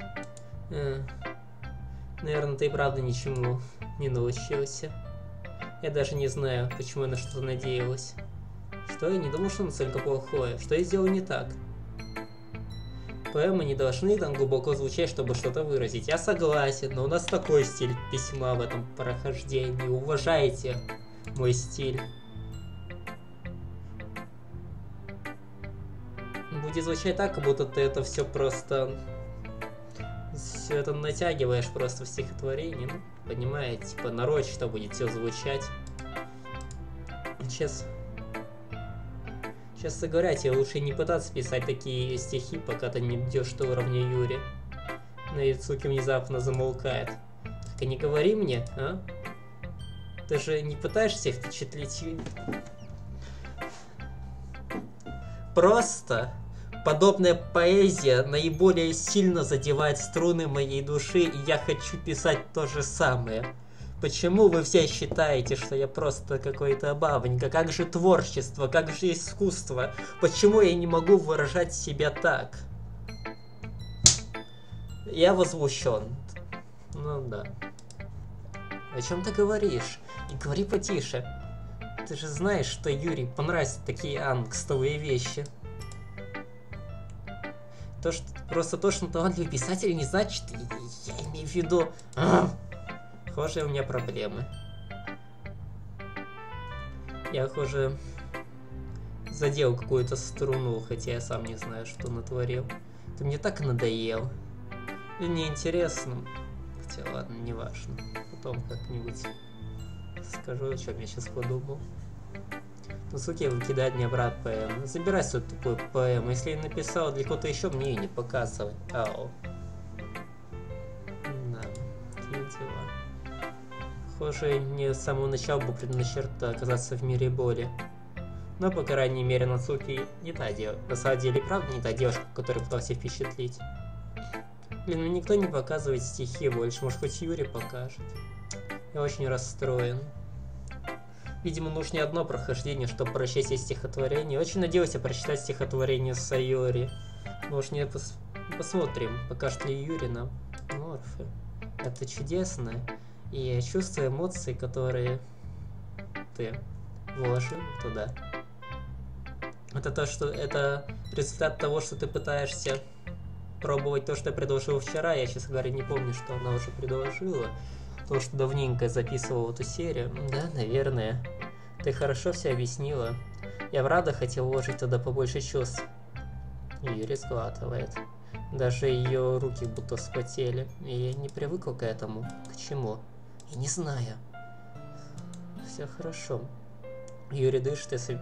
S1: Наверное, ты и правда ничему не научился. Я даже не знаю, почему я на что-то надеялась. Что? Я не думал, что настолько плохое. Что я сделал не так? Поэмы не должны там глубоко звучать, чтобы что-то выразить. Я согласен, но у нас такой стиль письма в этом прохождении. Уважайте мой стиль. Будет звучать так, как будто ты это все просто... Все это натягиваешь просто в стихотворение. Ну, понимаете, типа нарочито будет все звучать. Честно говоря, тебе лучше не пытаться писать такие стихи, пока ты не идешь до уровня Юри. Наицуки внезапно замолкает. Так и не говори мне, а? Ты же не пытаешься их впечатлить? Просто подобная поэзия наиболее сильно задевает струны моей души, и я хочу писать то же самое. Почему вы все считаете, что я просто какой-то бабонька? Как же творчество? Как же искусство? Почему я не могу выражать себя так? Я возмущен. Ну да. О чем ты говоришь? И говори потише. Ты же знаешь, что Юрий понравятся такие ангстовые вещи. Просто то, что он талантливый писатель, не значит, я имею в виду... Похоже, у меня проблемы. Я, похоже, задел какую-то струну, хотя я сам не знаю, что натворил. Ты мне так надоел. И неинтересно. Хотя ладно, не важно. Потом как-нибудь скажу, о чем я сейчас подумал. Ну, суки, выкидает мне обратно поэму. Забирай свою тупую поэму. Если я написал для кого-то еще, мне ее не показывай. Ау. Да, такие дела. Похоже, мне с самого начала было предначертано оказаться в мире боли. Но, по крайней мере, Нацуки не та девушка. На самом деле, правда, не та девушка, которая пытался впечатлить. Блин, ну никто не показывает стихи больше. Может, хоть Юрий покажет. Я очень расстроен. Видимо, нужно не одно прохождение, чтобы прочесть все стихотворения. Очень надеюсь прочитать стихотворение Сайори. Может, не посмотрим, покажет ли Юрий нам. Морфы. Это чудесно. И я чувствую эмоции, которые ты вложил туда. Это результат того, что ты пытаешься пробовать то, что я предложил вчера. Я, честно говоря, не помню, что она уже предложила. То, что давненько записывал эту серию. Да, наверное. Ты хорошо все объяснила. Я правда хотел вложить туда побольше чувств. Юрий сглатывает. Даже ее руки будто вспотели. И я не привыкл к этому. К чему? Я не знаю. Все хорошо. Юрий дышит, если...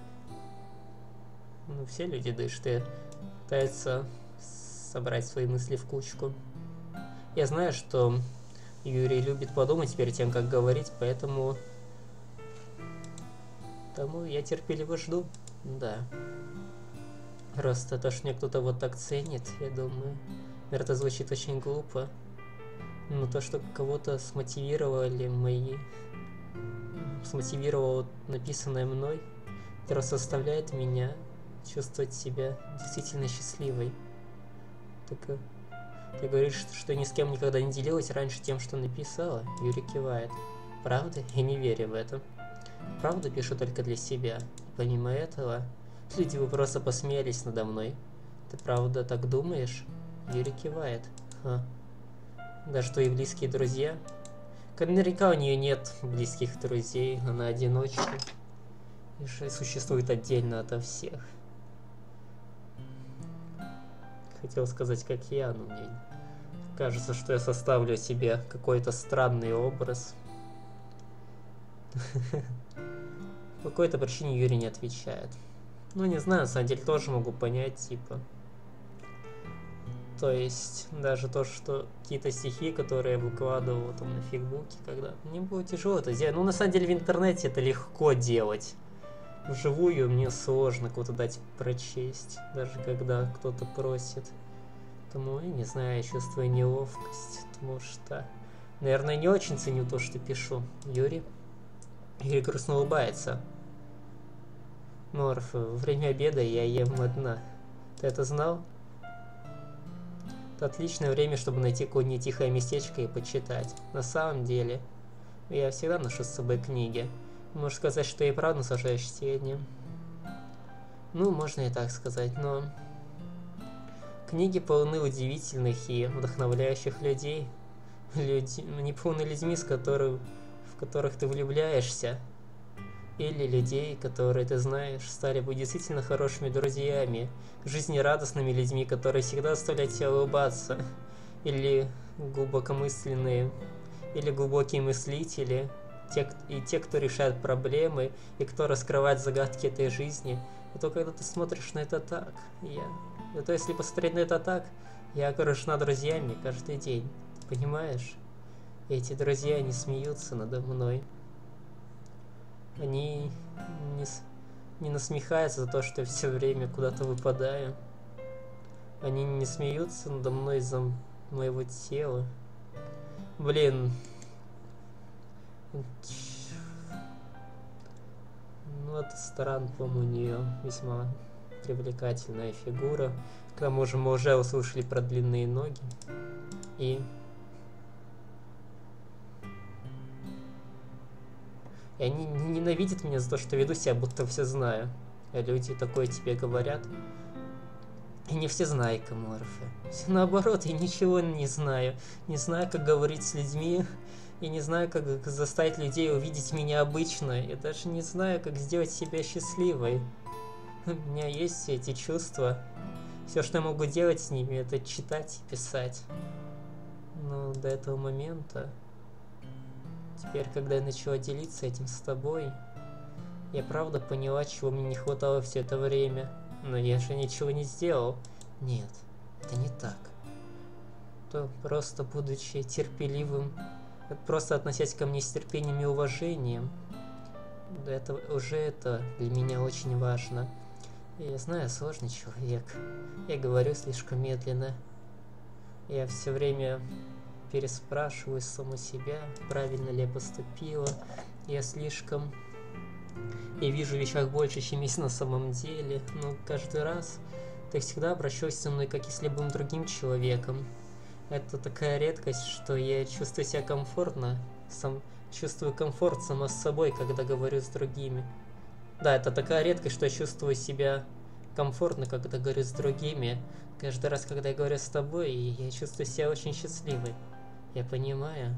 S1: Ну, все люди дышат и пытаются собрать свои мысли в кучку. Я знаю, что Юрий любит подумать перед тем, как говорить, поэтому я терпеливо жду. Да. Просто то, что мне кто-то вот так ценит, я думаю. Наверное, это звучит очень глупо. Но то, что кого-то смотивировало написанное мной, просто заставляет меня чувствовать себя действительно счастливой. Так, ты говоришь, что ни с кем никогда не делилась раньше тем, что написала? Юрий кивает. Правда? Я не верю в это. Правда пишу только для себя. И помимо этого, люди бы просто посмеялись надо мной. Ты правда так думаешь? Юрий кивает. Ха. Даже твои близкие друзья? Наверняка у нее нет близких друзей, она одиночка. И существует отдельно ото всех. Хотел сказать, как я, но мне кажется, что я составлю себе какой-то странный образ. По какой-то причине Юрий не отвечает. Ну, не знаю, на самом деле тоже могу понять, типа. То есть, даже то, что какие-то стихи, которые я выкладывал там на фейсбуке, когда мне было тяжело это сделать. Ну, на самом деле, в интернете это легко делать. Вживую мне сложно кого-то дать прочесть, даже когда кто-то просит. Поэтому, я не знаю, я чувствую неловкость, потому что, наверное, не очень ценю то, что пишу. Юрий грустно улыбается. Морф, во время обеда я ем одна. Ты это знал? Это отличное время, чтобы найти какое-нибудь тихое местечко и почитать. На самом деле, я всегда ношу с собой книги. Можно сказать, что я и правда наслаждаюсь чтением. Ну, можно и так сказать, но... Книги полны удивительных и вдохновляющих людей. Они полны людьми, в которых ты влюбляешься. Или людей, которые, ты знаешь, стали бы действительно хорошими друзьями, жизнерадостными людьми, которые всегда заставляют тебя улыбаться. Или глубокомысленные, или глубокие мыслители, те, кто решает проблемы, и кто раскрывает загадки этой жизни. И то, когда ты смотришь на это так, то если посмотреть на это так, я окружена друзьями каждый день, понимаешь? И эти друзья, они смеются надо мной. Они не насмехаются за то, что я все время куда-то выпадаю. Они не смеются надо мной из-за моего тела. Блин. Ну, это странно, по-моему, у нее весьма привлекательная фигура. К тому же мы уже услышали про длинные ноги. И они ненавидят меня за то, что веду себя, будто все знаю. А люди такое тебе говорят. И не все знайкоморфы. Все наоборот, я ничего не знаю. Не знаю, как говорить с людьми. И не знаю, как заставить людей увидеть меня обычно. Я даже не знаю, как сделать себя счастливой. У меня есть все эти чувства. Все, что я могу делать с ними, это читать и писать. Но до этого момента... Теперь, когда я начала делиться этим с тобой, я правда поняла, чего мне не хватало все это время. Но я же ничего не сделал. Нет, это не так. То просто будучи терпеливым, просто относясь ко мне с терпением и уважением, это для меня очень важно. Я знаю, сложный человек. Я говорю слишком медленно. Я все время переспрашиваю саму себя, правильно ли я поступила. Я вижу в вещах больше, чем есть на самом деле. Но каждый раз ты всегда обращаешься со мной, как и с любым другим человеком. Это такая редкость, что я чувствую себя комфортно. Чувствую комфорт сама с собой, когда говорю с другими. Да, это такая редкость, что я чувствую себя комфортно, когда говорю с другими. Каждый раз, когда я говорю с тобой, я чувствую себя очень счастливой. Я понимаю.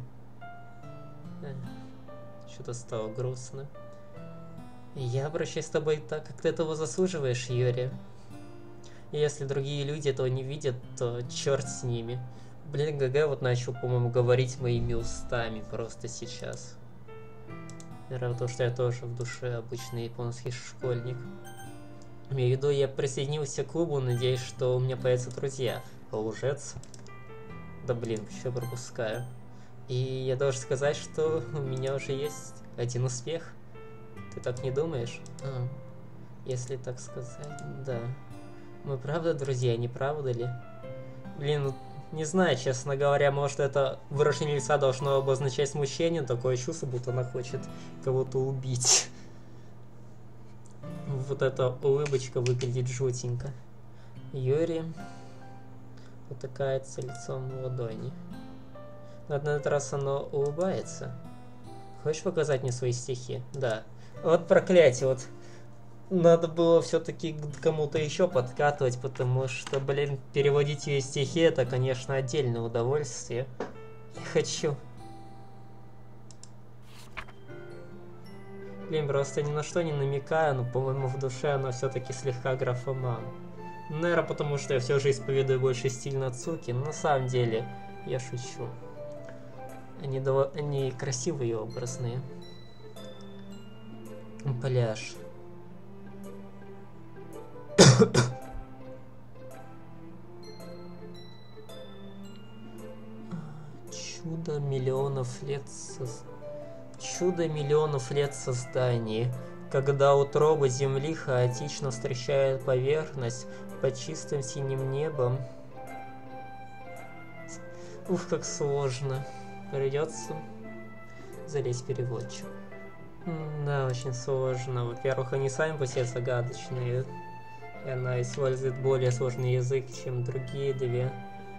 S1: Что-то стало грустно. Я обращаюсь с тобой так, как ты этого заслуживаешь, Юрий. И если другие люди этого не видят, то черт с ними. Блин, ГГ вот начал, по-моему, говорить моими устами просто сейчас. Наверное, потому что я тоже в душе обычный японский школьник. Имею в виду, я присоединился к клубу, надеюсь, что у меня появятся друзья. Лжец. Да блин, еще пропускаю. И я должен сказать, что у меня уже есть один успех. Ты так не думаешь? Если так сказать, да. Мы правда друзья, не правда ли? Блин, не знаю, честно говоря, может это выражение лица должно обозначать смущение, такое чувство, будто она хочет кого-то убить. Вот эта улыбочка выглядит жутенько. Юрий утыкается лицом в ладони. Но на этот раз оно улыбается. Хочешь показать мне свои стихи? Да. Вот проклятие, вот. Надо было все-таки кому-то еще подкатывать, потому что, блин, переводить ее стихи, это, конечно, отдельное удовольствие. Я хочу. Блин, просто ни на что не намекаю, но, по-моему, в душе она все-таки слегка графоман. Наверное, потому что я все же исповедую больше стиль Нацуки, но на самом деле я шучу. Они красивые и образные. Пляж. Чудо миллионов лет создания, когда утроба земли хаотично встречает поверхность под чистым синим небом. Ух, как сложно. Придется залезть переводчик. Да, очень сложно. Во-первых, они сами по себе загадочные. И она использует более сложный язык, чем другие две.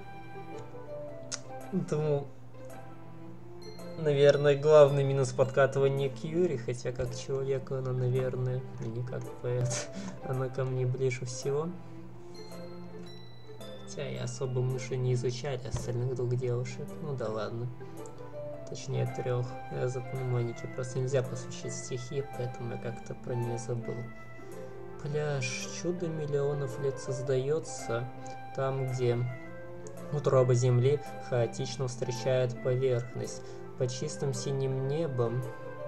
S1: Думаю, наверное, главный минус подкатывания к Юри, хотя как человеку она, наверное, и не как поэт, она ко мне ближе всего. Хотя и особо мыши не изучали остальных 2 девушек. Ну да ладно. Точнее 3. Я запомнил Монике. Просто нельзя посвящать стихи, поэтому я как-то про нее забыл. Пляж. Чудо миллионов лет создается там, где утроба земли хаотично встречает поверхность. По чистым синим небом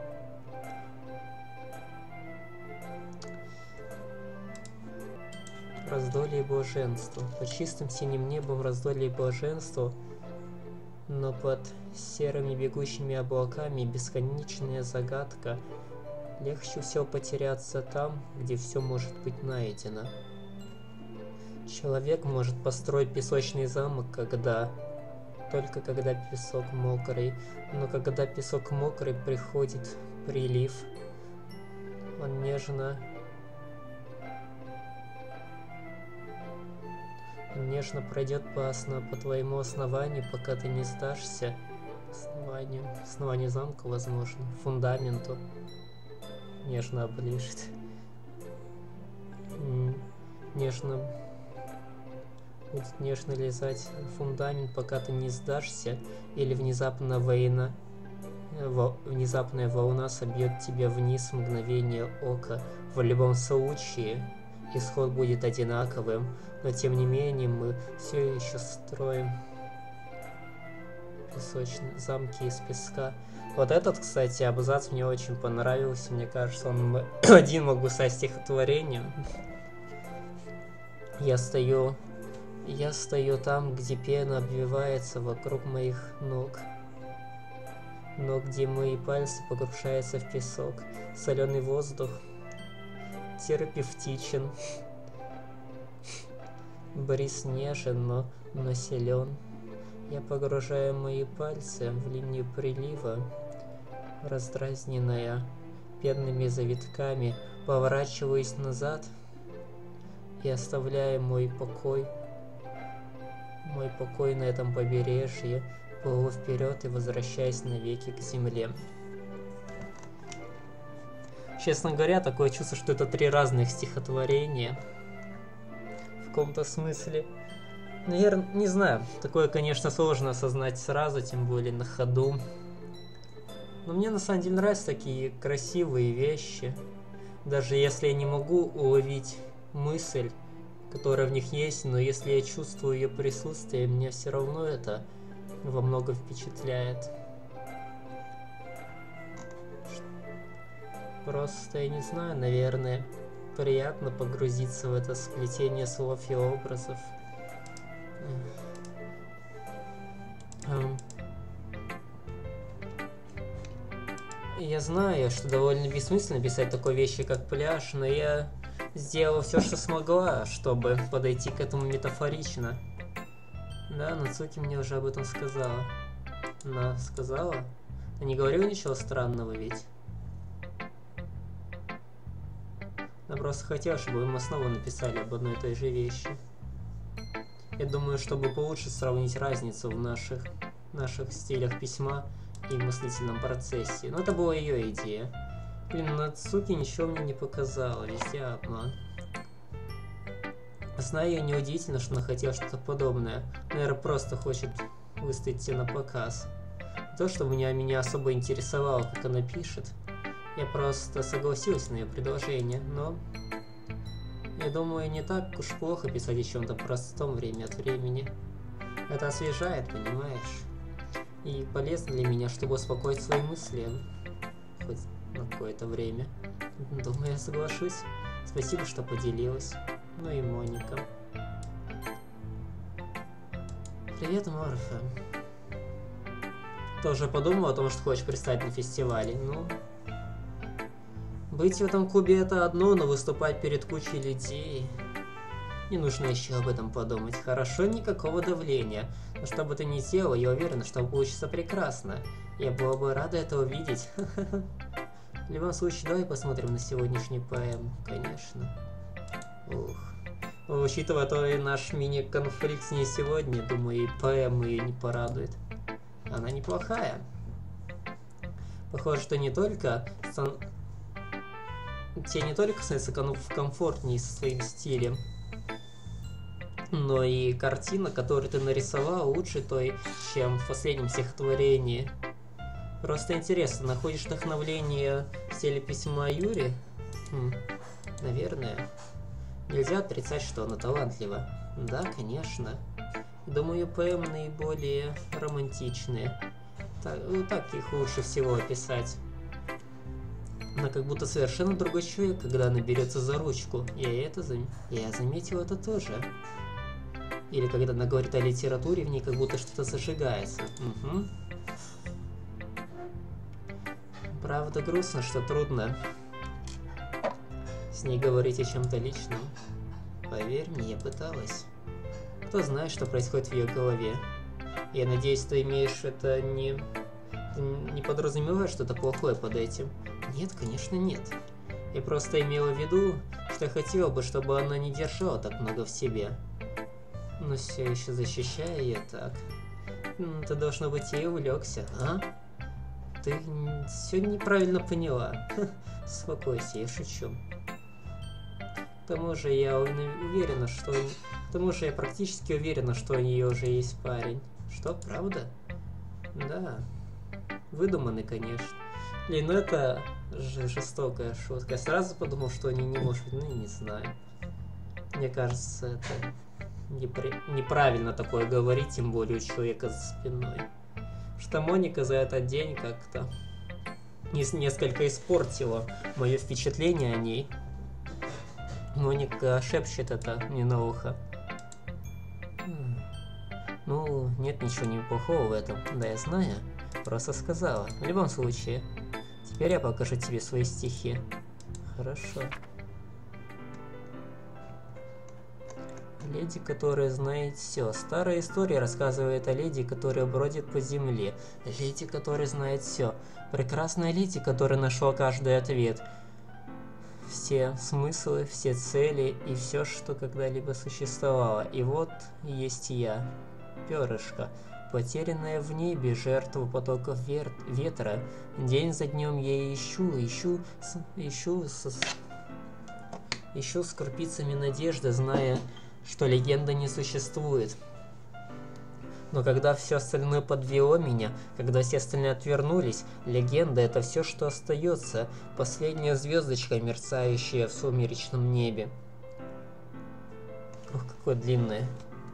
S1: раздолье и блаженство. По чистым синим небом раздолье и блаженство, но под серыми бегущими облаками бесконечная загадка. Легче всего потеряться там, где все может быть найдено. Человек может построить песочный замок, только когда песок мокрый. Но когда песок мокрый, приходит прилив. Он нежно пройдет по твоему основанию, пока ты не сдашься. Основанию замка, возможно, фундаменту. Нежно оближет. Будет нежно лизать фундамент, пока ты не сдашься, или внезапная волна собьет тебя вниз в мгновение ока. В любом случае, исход будет одинаковым, но тем не менее мы все еще строим песочные замки из песка. Вот этот, кстати, абзац мне очень понравился. Мне кажется, он один мог бы стать стихотворением. Я стою там, где пена обвивается вокруг моих ног. Но где мои пальцы погружаются в песок. Соленый воздух терапевтичен. Бриз нежен, но силен. Я погружаю мои пальцы в линию прилива, раздразненная пенными завитками, поворачиваюсь назад и оставляю мой покой на этом побережье, плыву вперед и возвращаясь навеки к земле. Честно говоря, такое чувство, что это 3 разных стихотворения. В каком-то смысле. Наверное, не знаю. Такое, конечно, сложно осознать сразу, тем более на ходу. Но мне на самом деле нравятся такие красивые вещи. Даже если я не могу уловить мысль, которая в них есть, но если я чувствую ее присутствие, меня все равно это во многом впечатляет. Просто, я не знаю, наверное, приятно погрузиться в это сплетение слов и образов. Я знаю, что довольно бессмысленно писать такой вещи, как пляж, но я сделала все, что смогла, чтобы подойти к этому метафорично. Да, Нацуки мне уже об этом сказала. Она сказала? Я не говорила ничего странного ведь. Она просто хотела, чтобы мы снова написали об одной и той же вещи. Я думаю, чтобы получше сравнить разницу в наших стилях письма и мыслительном процессе. Но это была ее идея. Блин, Нацуки ничего мне не показала, везде обман. Знаю ее, неудивительно, что она хотела что-то подобное. Наверное, просто хочет выставить все на показ. То, что меня особо интересовало, как она пишет. Я просто согласился на ее предложение, но... Я думаю, не так уж плохо писать о чем-то простом время от времени. Это освежает, понимаешь? И полезно для меня, чтобы успокоить свои мысли. Хоть на какое-то время. Думаю, я соглашусь. Спасибо, что поделилась. Ну и Моника. Привет, Морфе. Тоже подумал о том, что хочешь представить на фестивале. Ну... Быть в этом клубе это одно, но выступать перед кучей людей... Не нужно еще об этом подумать. Хорошо, никакого давления. Но что бы ты ни делал, я уверена, что получится прекрасно. Я была бы рада это увидеть. В любом случае, давай посмотрим на сегодняшний ПМ, конечно. Ух. Учитывая то и наш мини-конфликт с ней сегодня, думаю, и ПМ ее не порадует. Она неплохая. Похоже, что не только... Тебе не только становится комфортнее со своим стилем, но и картина, которую ты нарисовал, лучше той, чем в последнем стихотворении. Просто интересно, находишь вдохновление в стиле письма Юри? Наверное. Нельзя отрицать, что она талантлива. Да, конечно. Думаю, поэмы наиболее романтичные. Так их лучше всего описать. Она как будто совершенно другой человек, когда она берется за ручку. Я заметил это тоже. Или когда она говорит о литературе, в ней как будто что-то зажигается. Угу. Правда, грустно, что трудно с ней говорить о чем-то личном. Поверь мне, я пыталась. Кто знает, что происходит в ее голове. Я надеюсь, ты имеешь это не подразумеваешь что-то плохое под этим. Нет, конечно, нет. Я просто имела в виду, что я хотела бы, чтобы она не держала так много в себе. Но все еще защищая ее так. Ты, должно быть, ей увлекся, а? Ты все неправильно поняла. Успокойся, я шучу. К тому же я уверена, что... К тому же я практически уверена, что у нее уже есть парень. Что, правда? Да. Выдуманный, конечно. Блин, ну это жестокая шутка. Я сразу подумал, что они не может быть, не знаю. Мне кажется, это неправильно такое говорить, тем более у человека за спиной. Что Моника за этот день как-то несколько испортила мое впечатление о ней. Моника шепчет это мне на ухо. Ну, нет ничего неплохого в этом. Да, я знаю. Просто сказала. В любом случае. Теперь я покажу тебе свои стихи. Хорошо. Леди, которая знает все. Старая история рассказывает о леди, которая бродит по земле. Леди, которая знает все. Прекрасная леди, которая нашла каждый ответ. Все смыслы, все цели и все, что когда-либо существовало. И вот есть я. Перышко. Потерянная в небе, жертва потоков ветра. День за днем я ищу с крупицами надежды, зная, что легенда не существует. Но когда все остальное подвело меня, когда все остальные отвернулись, легенда — это все, что остается, последняя звездочка, мерцающая в сумеречном небе. Ох, какое длинное.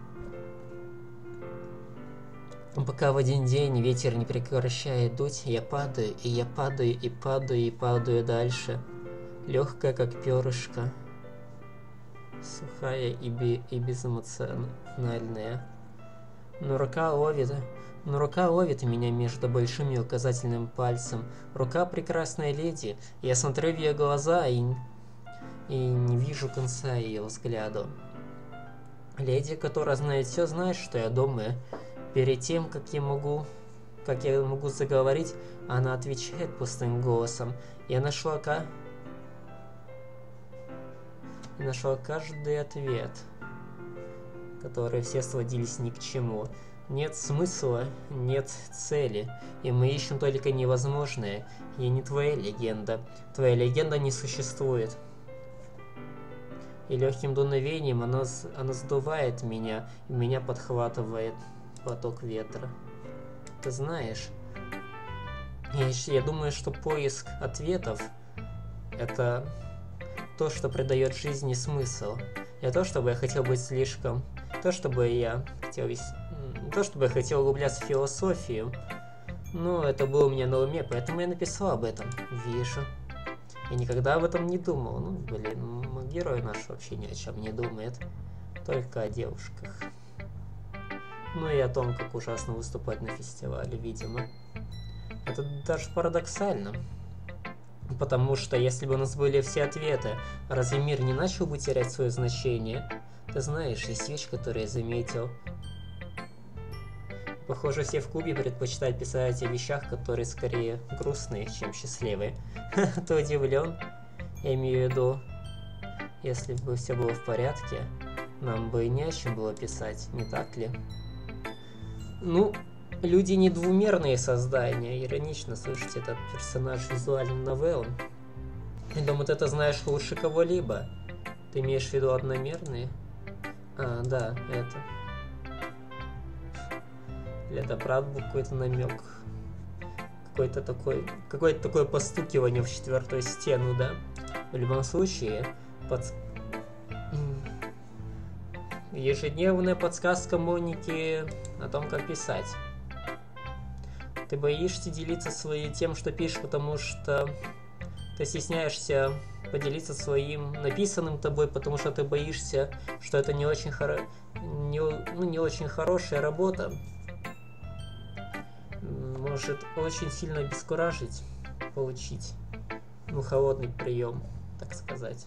S1: Пока в один день ветер не прекращает дуть, я падаю, и я падаю, и падаю, и падаю дальше. Легкая, как перышко. Сухая и безэмоциональная. Но рука ловит меня между большим и указательным пальцем. Рука прекрасной леди. Я смотрю в ее глаза и не вижу конца ее взгляду. Леди, которая знает все, знает, что я думаю. Перед тем, как я могу заговорить, она отвечает пустым голосом. Я нашла каждый ответ, которые все сводились ни к чему. Нет смысла, нет цели, и мы ищем только невозможное. Я не твоя легенда. Твоя легенда не существует. И легким дуновением она сдувает меня, и меня подхватывает поток ветра. Ты знаешь, я думаю, что поиск ответов — это то, что придает жизни смысл. Не то, чтобы я хотел быть слишком... То, чтобы я хотел углубляться в философию. Но это было у меня на уме, поэтому я написал об этом. Вижу. Я никогда об этом не думал. Ну, блин, герой наш вообще ни о чем не думает. Только о девушках. Ну и о том, как ужасно выступать на фестивале, видимо. Это даже парадоксально. Потому что если бы у нас были все ответы, разве мир не начал бы терять свое значение? Ты знаешь, есть вещь, которую я заметил. Похоже, все в клубе предпочитают писать о вещах, которые скорее грустные, чем счастливые. Ты удивлен? Я имею в виду, если бы все было в порядке, нам бы не о чем было писать, не так ли? Ну, люди не двумерные создания. Иронично слышать этот персонаж визуальным новеллам. Я думаю, ты это знаешь лучше кого-либо. Ты имеешь в виду одномерные? А, да, это. Или это правда был какой-то намек? Какое-то такое постукивание в четвертую стену, да? В любом случае, ежедневная подсказка Моники о том, как писать. Ты боишься делиться тем, что пишешь, потому что ты стесняешься поделиться своим написанным тобой, потому что ты боишься, что это не очень хорошая работа. Может очень сильно обескуражить, получить холодный прием, так сказать.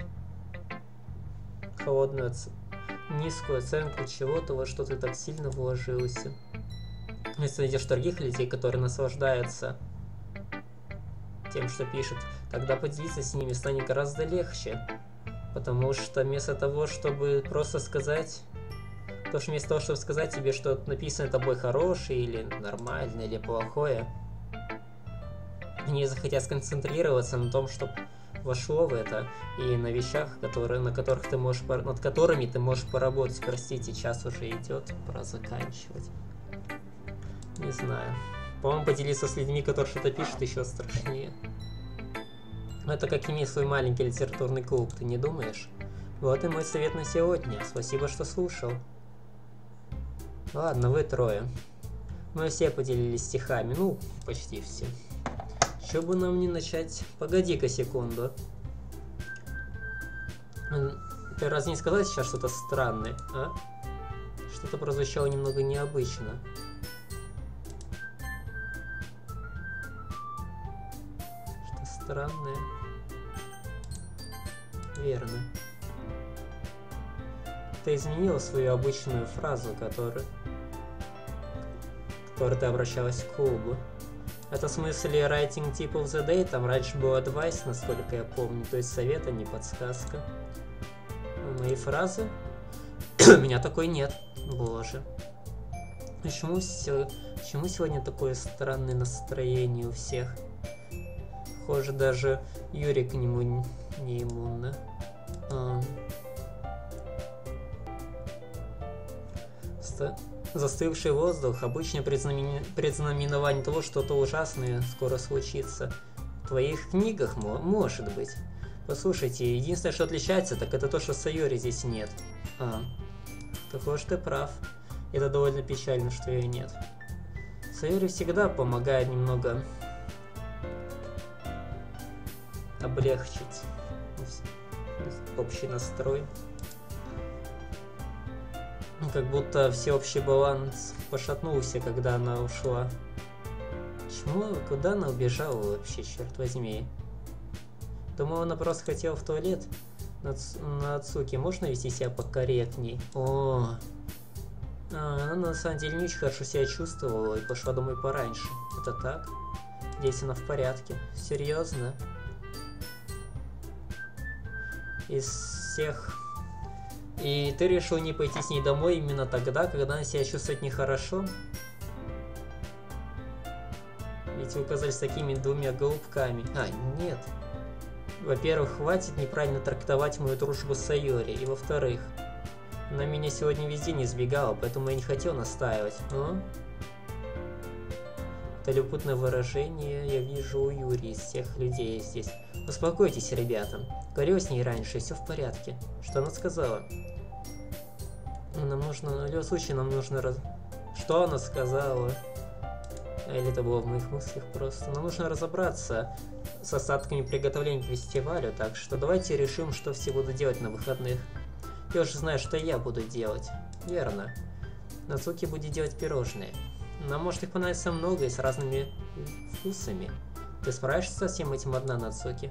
S1: Низкую оценку чего-то, во что ты так сильно вложился. Если найдешь других людей, которые наслаждаются тем, что пишут, тогда поделиться с ними станет гораздо легче. Потому что вместо того, чтобы просто сказать... вместо того, чтобы сказать тебе, что написано тобой хорошее, или нормальное, или плохое, они захотят сконцентрироваться на том, что вошло в это, и на вещах, над которыми ты можешь поработать. Простите, час уже идет, пора заканчивать. Не знаю. По-моему, поделиться с людьми, которые что-то пишут, еще страшнее. Это как иметь свой маленький литературный клуб, ты не думаешь? Вот и мой совет на сегодня. Спасибо, что слушал. Ладно, вы трое. Мы все поделились стихами, ну, почти все. Что бы нам не начать? Погоди-ка секунду. Ты разве не сказал сейчас что-то странное, а? Что-то прозвучало немного необычно. Что странное. Верно. Ты изменила свою обычную фразу, которой ты обращалась к клубу. Это в смысле writing tip of the day, там раньше был advice, насколько я помню, то есть совет, а не подсказка. Мои фразы? У меня такой нет. Боже. Почему сегодня такое странное настроение у всех? Похоже, даже Юрий к нему не иммунно. Застывший воздух — обычное предзнаменование того, что что-то ужасное скоро случится. В твоих книгах, может быть. Послушайте, единственное, что отличается, так это то, что Сайори здесь нет. Так уж ты прав. Это довольно печально, что ее нет. Сайори всегда помогает немного облегчить общий настрой. Как будто всеобщий баланс пошатнулся, когда она ушла. Куда она убежала вообще, черт возьми? Думаю, она просто хотела в туалет. На Ацуки можно вести себя покорректней? Она на самом деле не очень хорошо себя чувствовала и пошла домой пораньше. Это так? Здесь она в порядке. Серьезно? Из всех... И ты решил не пойти с ней домой именно тогда, когда она себя чувствует нехорошо? Ведь вы оказались такими двумя голубками. Нет. Во-первых, хватит неправильно трактовать мою дружбу с Сайори. И во-вторых, она меня сегодня везде не избегала, поэтому я не хотел настаивать. Это любопытное выражение я вижу у Юри из всех людей здесь. Успокойтесь, ребята. Говорил с ней раньше, все в порядке. Что она сказала? Нам нужно... В любом случае, нам нужно... Что она сказала? Или это было в моих мыслях просто? Нам нужно разобраться с остатками приготовления к фестивалю, так что давайте решим, что все будут делать на выходных. Я уже знаю, что я буду делать. Верно. Нацуки будет делать пирожные. Нам может их понравится много и с разными вкусами. Ты справишься со всем этим одна, Нацуки?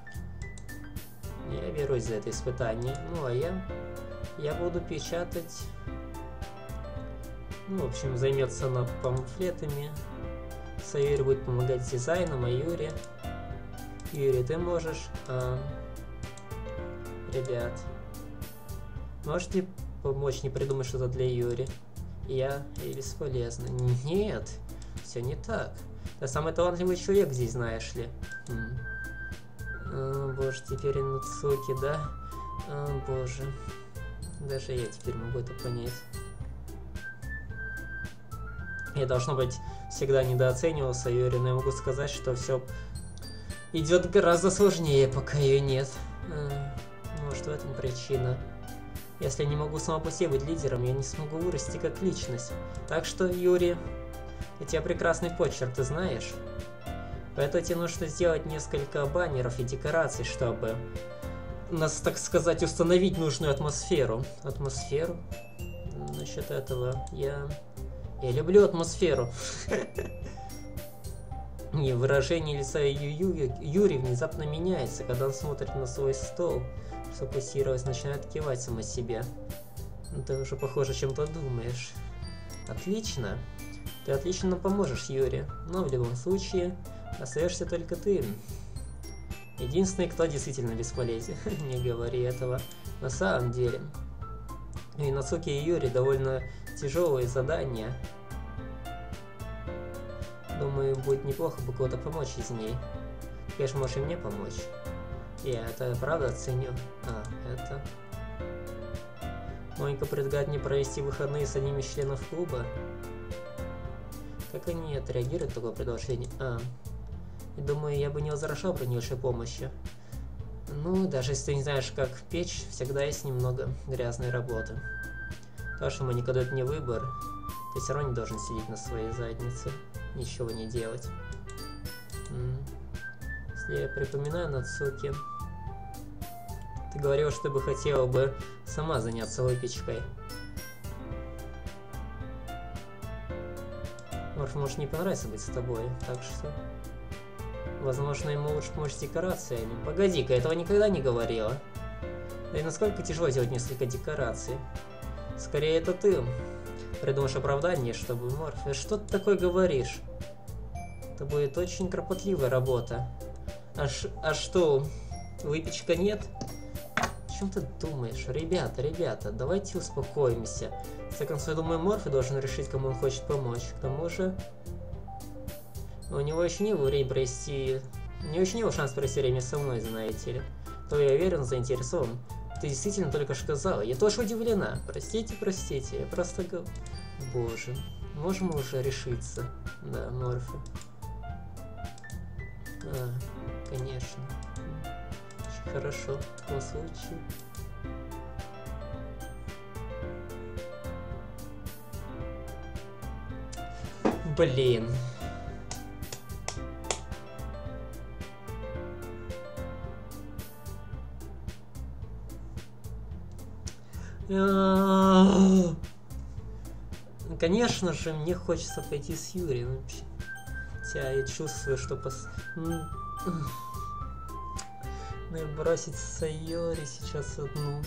S1: Я берусь за это испытание. Ну, а я буду печатать... Ну, в общем, займется она памфлетами. Сайори будет помогать с дизайном, а Юри... Юри, ты можешь... Ребят... Можете помочь не придумать что-то для Юри? Я бесполезна. Нет, все не так. Ты самый талантливый человек здесь, знаешь ли. Боже, теперь и Нацуки, да? Боже. Даже я теперь могу это понять. Я, должно быть, всегда недооценивал Сайори, но я могу сказать, что все идет гораздо сложнее, пока ее нет. Может, в этом причина. Если я не могу сама по себе быть лидером, я не смогу вырасти как личность. Так что, Юри, у тебя прекрасный почерк, ты знаешь? Поэтому тебе нужно сделать несколько баннеров и декораций, чтобы так сказать, установить нужную атмосферу. Атмосферу? Насчет этого я люблю атмосферу. И выражение лица Юри внезапно меняется, когда он смотрит на свой стол, сфокусировалась, начинает кивать сама себе. Ты уже, похоже, чем-то думаешь. Отлично. Ты отлично нам поможешь, Юри. Но в любом случае, остаешься только ты. Единственный, кто действительно бесполезен. Не говори этого. На самом деле. И Нацуки и Юри довольно тяжелые задания. Думаю, будет неплохо бы кого-то помочь из ней. Ты, конечно, можешь и мне помочь. Я это правда ценю. Это... Моника предлагает мне провести выходные с одним из членов клуба. Как они отреагируют на такое предложение? И думаю, я бы не возражал при небольшой помощи. Ну, даже если ты не знаешь, как печь, всегда есть немного грязной работы. То, что Моника дает мне выбор, ты все равно не должен сидеть на своей заднице, ничего не делать. Если я припоминаю, Нацуки, ты говорила, что ты бы хотела бы сама заняться выпечкой. Может не понравится быть с тобой, так что... Возможно, ему лучше помочь с декорациями. Погоди-ка, этого никогда не говорила. Да и насколько тяжело делать несколько декораций. Скорее, это ты придумаешь оправдание, чтобы... Морфи, что ты такое говоришь? Это будет очень кропотливая работа. А что, выпечка нет? О чем ты думаешь? Ребята, давайте успокоимся. В всяком случае, думаю, Морфи должен решить, кому он хочет помочь. К тому же... У него еще не было времени провести... У него еще не было шанс провести время со мной, знаете ли. То я уверен, заинтересован. Ты действительно только что сказала. Я тоже удивлена. Простите, я просто говорю... Боже, можем мы уже решиться? Да, Морфи. Конечно. Очень хорошо. В таком случае... Блин. Конечно же, мне хочется пойти с Юрием вообще. Хотя я чувствую, что ну и бросить Сайори сейчас одну.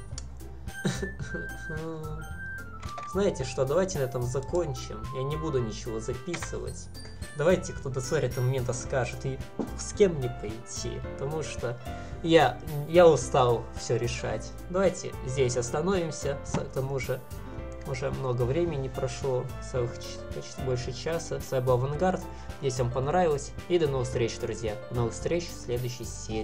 S1: Знаете что, давайте на этом закончим. Я не буду ничего записывать. Давайте кто-то с этого момента скажет, и с кем мне пойти. Потому что я устал все решать. Давайте здесь остановимся. К тому же уже много времени прошло, почти больше часа. С вами был Авангард. Если вам понравилось, и до новых встреч, друзья. До новых встреч в следующей серии.